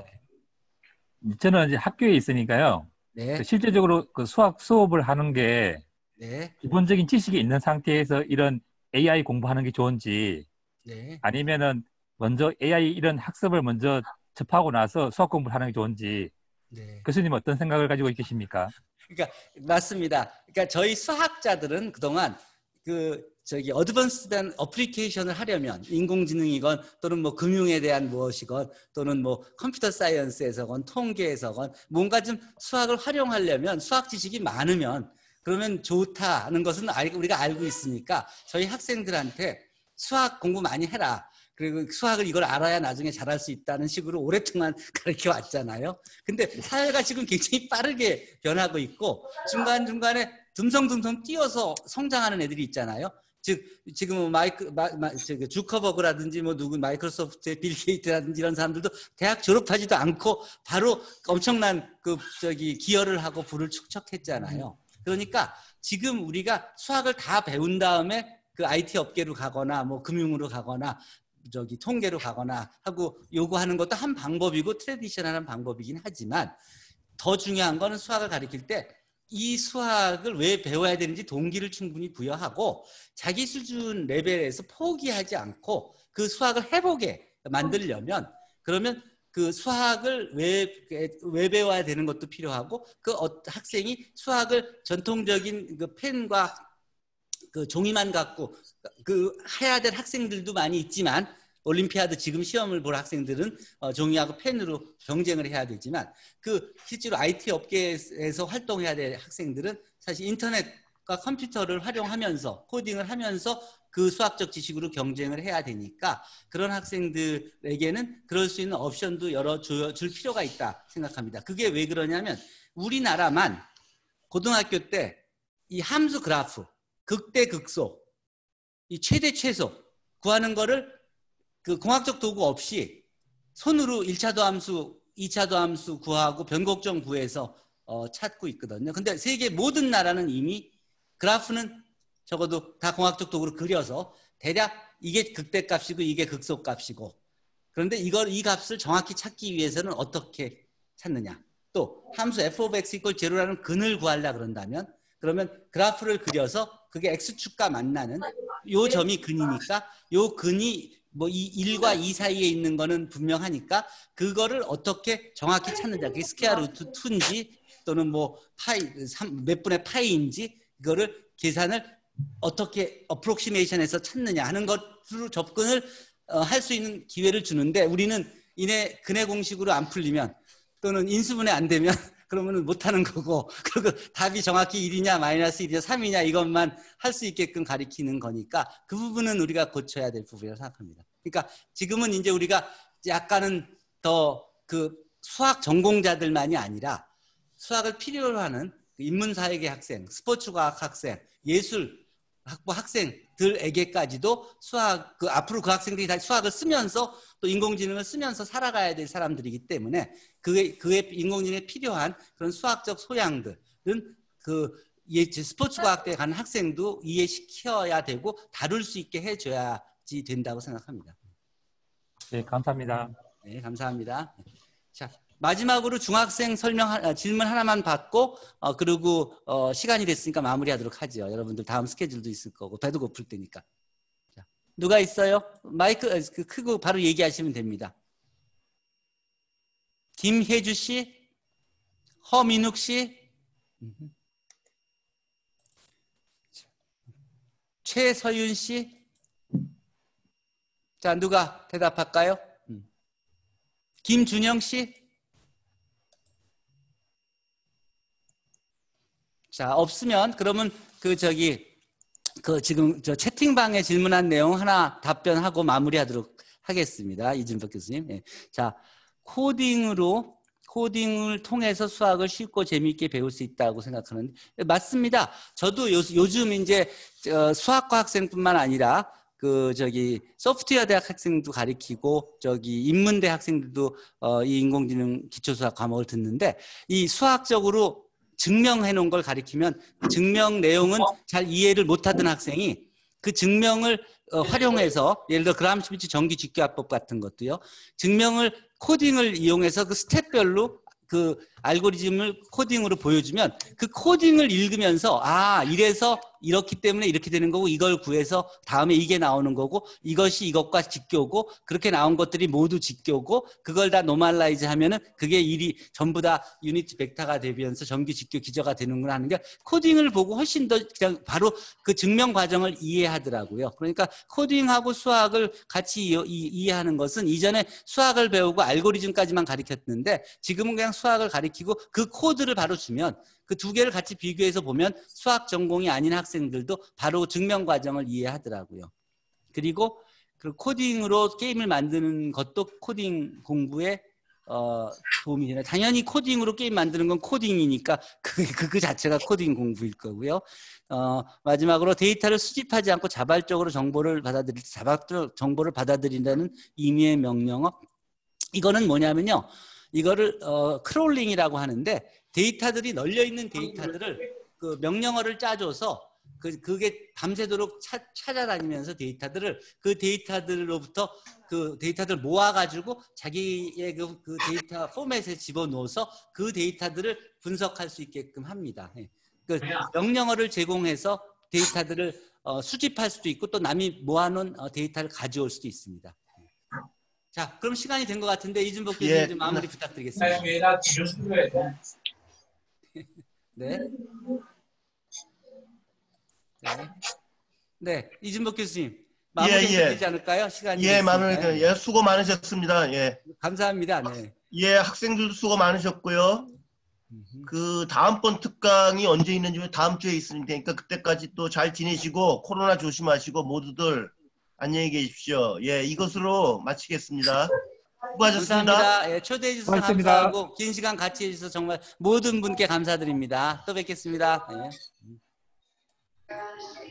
그, 저는 이제 학교에 있으니까요. 네. 그 실제적으로 그 수학 수업을 하는 게 네. 기본적인 지식이 있는 상태에서 이런 에이아이 공부하는 게 좋은지 네. 아니면은 먼저 에이아이 이런 학습을 먼저 접하고 나서 수학 공부를 하는 게 좋은지 네. 교수님 어떤 생각을 가지고 계십니까? 그러니까 맞습니다. 그러니까 저희 수학자들은 그동안 그 저기 어드밴스된 어플리케이션을 하려면 인공지능이건 또는 뭐 금융에 대한 무엇이건 또는 뭐 컴퓨터 사이언스에서건 통계에서건 뭔가 좀 수학을 활용하려면 수학 지식이 많으면 그러면 좋다는 것은 우리가 알고 있으니까 저희 학생들한테 수학 공부 많이 해라. 그리고 수학을 이걸 알아야 나중에 잘할 수 있다는 식으로 오랫동안 가르쳐 왔잖아요. 근데 사회가 지금 굉장히 빠르게 변하고 있고 중간중간에 듬성듬성 뛰어서 성장하는 애들이 있잖아요. 즉 지금 마이크 마, 마, 저기 주커버그라든지 뭐 누구 마이크로소프트의 빌 게이트라든지 이런 사람들도 대학 졸업하지도 않고 바로 엄청난 그 저기 기여를 하고 부를 축적했잖아요. 그러니까 지금 우리가 수학을 다 배운 다음에 그 아이티 업계로 가거나 뭐 금융으로 가거나 저기 통계로 가거나 하고 요구하는 것도 한 방법이고 트레디셔널한 방법이긴 하지만 더 중요한 거는 수학을 가르칠 때 이 수학을 왜 배워야 되는지 동기를 충분히 부여하고 자기 수준 레벨에서 포기하지 않고 그 수학을 해보게 만들려면 그러면 그 수학을 왜, 왜 배워야 되는 것도 필요하고 그 학생이 수학을 전통적인 그 펜과 그 종이만 갖고 그 해야 될 학생들도 많이 있지만 올림피아드 지금 시험을 볼 학생들은 어, 종이하고 펜으로 경쟁을 해야 되지만 그 실제로 아이티 업계에서 활동해야 될 학생들은 사실 인터넷과 컴퓨터를 활용하면서 코딩을 하면서 그 수학적 지식으로 경쟁을 해야 되니까 그런 학생들에게는 그럴 수 있는 옵션도 열어줄 필요가 있다 생각합니다. 그게 왜 그러냐면 우리나라만 고등학교 때 이 함수 그래프 극대 극소 이 최대 최소 구하는 거를 그 공학적 도구 없이 손으로 일 차 도함수, 이 차 도함수 구하고 변곡점 구해서 어, 찾고 있거든요. 근데 세계 모든 나라는 이미 그래프는 적어도 다 공학적 도구로 그려서 대략 이게 극대값이고 이게 극소값이고 그런데 이걸 이 값을 정확히 찾기 위해서는 어떻게 찾느냐. 또 함수 에프 오브 엑스 이퀄 제로라는 근을 구하려 그런다면 그러면 그래프를 그려서 그게 x축과 만나는 요 점이 근이니까 요 근이 뭐 이 일과 이 사이에 있는 거는 분명하니까 그거를 어떻게 정확히 찾느냐. 그게 스퀘어 루트 이인지 또는 뭐 파이 몇 분의 파이인지 이거를 계산을 어떻게 어프록시메이션해서 찾느냐 하는 것으로 접근을 어, 할 수 있는 기회를 주는데 우리는 이내 근해 공식으로 안 풀리면 또는 인수분해 안 되면 그러면 못하는 거고 그리고 답이 정확히 일이냐 마이너스 일이냐 삼이냐 이것만 할 수 있게끔 가리키는 거니까 그 부분은 우리가 고쳐야 될 부분이라고 생각합니다. 그러니까 지금은 이제 우리가 약간은 더 그 수학 전공자들만이 아니라 수학을 필요로 하는 인문사회계 학생, 스포츠과학 학생, 예술 학부 학생들에게까지도 수학 그 앞으로 그 학생들이 다 수학을 쓰면서 또 인공지능을 쓰면서 살아가야 될 사람들이기 때문에 그에 그에 인공지능에 필요한 그런 수학적 소양들은 그 예, 스포츠과학대에 가는 학생도 이해시켜야 되고 다룰 수 있게 해줘야지 된다고 생각합니다. 네, 감사합니다. 네, 감사합니다. 자. 마지막으로 중학생 설명 질문 하나만 받고 어, 그리고 어, 시간이 됐으니까 마무리하도록 하죠. 여러분들 다음 스케줄도 있을 거고 배도 고플 때니까. 자, 누가 있어요? 마이크 크고 바로 얘기하시면 됩니다. 김혜주 씨, 허민욱 씨, 최서윤 씨, 자, 누가 대답할까요? 음. 김준영 씨? 자, 없으면 그러면 그 저기 그 지금 저 채팅방에 질문한 내용 하나 답변하고 마무리하도록 하겠습니다. 이준석 교수님. 예. 자, 코딩으로 코딩을 통해서 수학을 쉽고 재미있게 배울 수 있다고 생각하는데 맞습니다. 저도 요, 요즘 이제 수학과 학생뿐만 아니라 그 저기 소프트웨어 대학 학생도 가르치고 저기 인문대 학생들도 어, 이 인공지능 기초수학 과목을 듣는데 이 수학적으로 증명해 놓은 걸 가리키면 그 증명 내용은 잘 이해를 못하던 학생이 그 증명을 어, 활용해서 예를 들어 그람스미츠 전기 직교합법 같은 것도요. 증명을 코딩을 이용해서 그 스텝별로 그 알고리즘을 코딩으로 보여주면 그 코딩을 읽으면서 아 이래서 이렇기 때문에 이렇게 되는 거고 이걸 구해서 다음에 이게 나오는 거고 이것이 이것과 직교고 그렇게 나온 것들이 모두 직교고 그걸 다 노멀라이즈 하면은 그게 일이 전부 다 유니트 벡터가 되면서 전기 직교 기저가 되는구나 하는 게 코딩을 보고 훨씬 더 그냥 바로 그 증명 과정을 이해하더라고요. 그러니까 코딩하고 수학을 같이 이, 이, 이해하는 것은 이전에 수학을 배우고 알고리즘까지만 가르쳤는데 지금은 그냥 수학을 가리키고 그 코드를 바로 주면 그 두 개를 같이 비교해서 보면 수학 전공이 아닌 학생들도 바로 증명 과정을 이해하더라고요. 그리고 그 코딩으로 게임을 만드는 것도 코딩 공부에 어, 도움이 되나요? 당연히 코딩으로 게임 만드는 건 코딩이니까 그, 그, 그 자체가 코딩 공부일 거고요. 어, 마지막으로 데이터를 수집하지 않고 자발적으로 정보를 받아들일 자발적으로 정보를 받아들인다는 의미의 명령어. 이거는 뭐냐면요. 이거를 어, 크롤링이라고 하는데 데이터들이 널려 있는 데이터들을 그 명령어를 짜줘서 그 그게 밤새도록 차, 찾아다니면서 데이터들을 그 데이터들로부터 그 데이터들 모아가지고 자기의 그, 그 데이터 포맷에 집어넣어서 그 데이터들을 분석할 수 있게끔 합니다. 그 명령어를 제공해서 데이터들을 어, 수집할 수도 있고 또 남이 모아놓은 어, 데이터를 가져올 수도 있습니다. 자, 그럼 시간이 된 것 같은데 이준복 교수님 예, 좀 마무리 부탁드리겠습니다. 네. 네. 네, 이준복 교수님 마무리 예, 예. 되지 않을까요? 시간이 예, 마무리. 됐으니까요. 예, 수고 많으셨습니다. 예. 감사합니다. 네. 예, 학생들도 수고 많으셨고요. 그 다음번 특강이 언제 있는지 다음 주에 있으니까 그러니까 그때까지 또 잘 지내시고 코로나 조심하시고 모두들 안녕히 계십시오. 예, 이것으로 마치겠습니다. 수고하셨습니다. 감사합니다. 예, 초대해 주셔서 고맙습니다. 감사하고 긴 시간 같이 해주셔서 정말 모든 분께 감사드립니다. 또 뵙겠습니다. 예.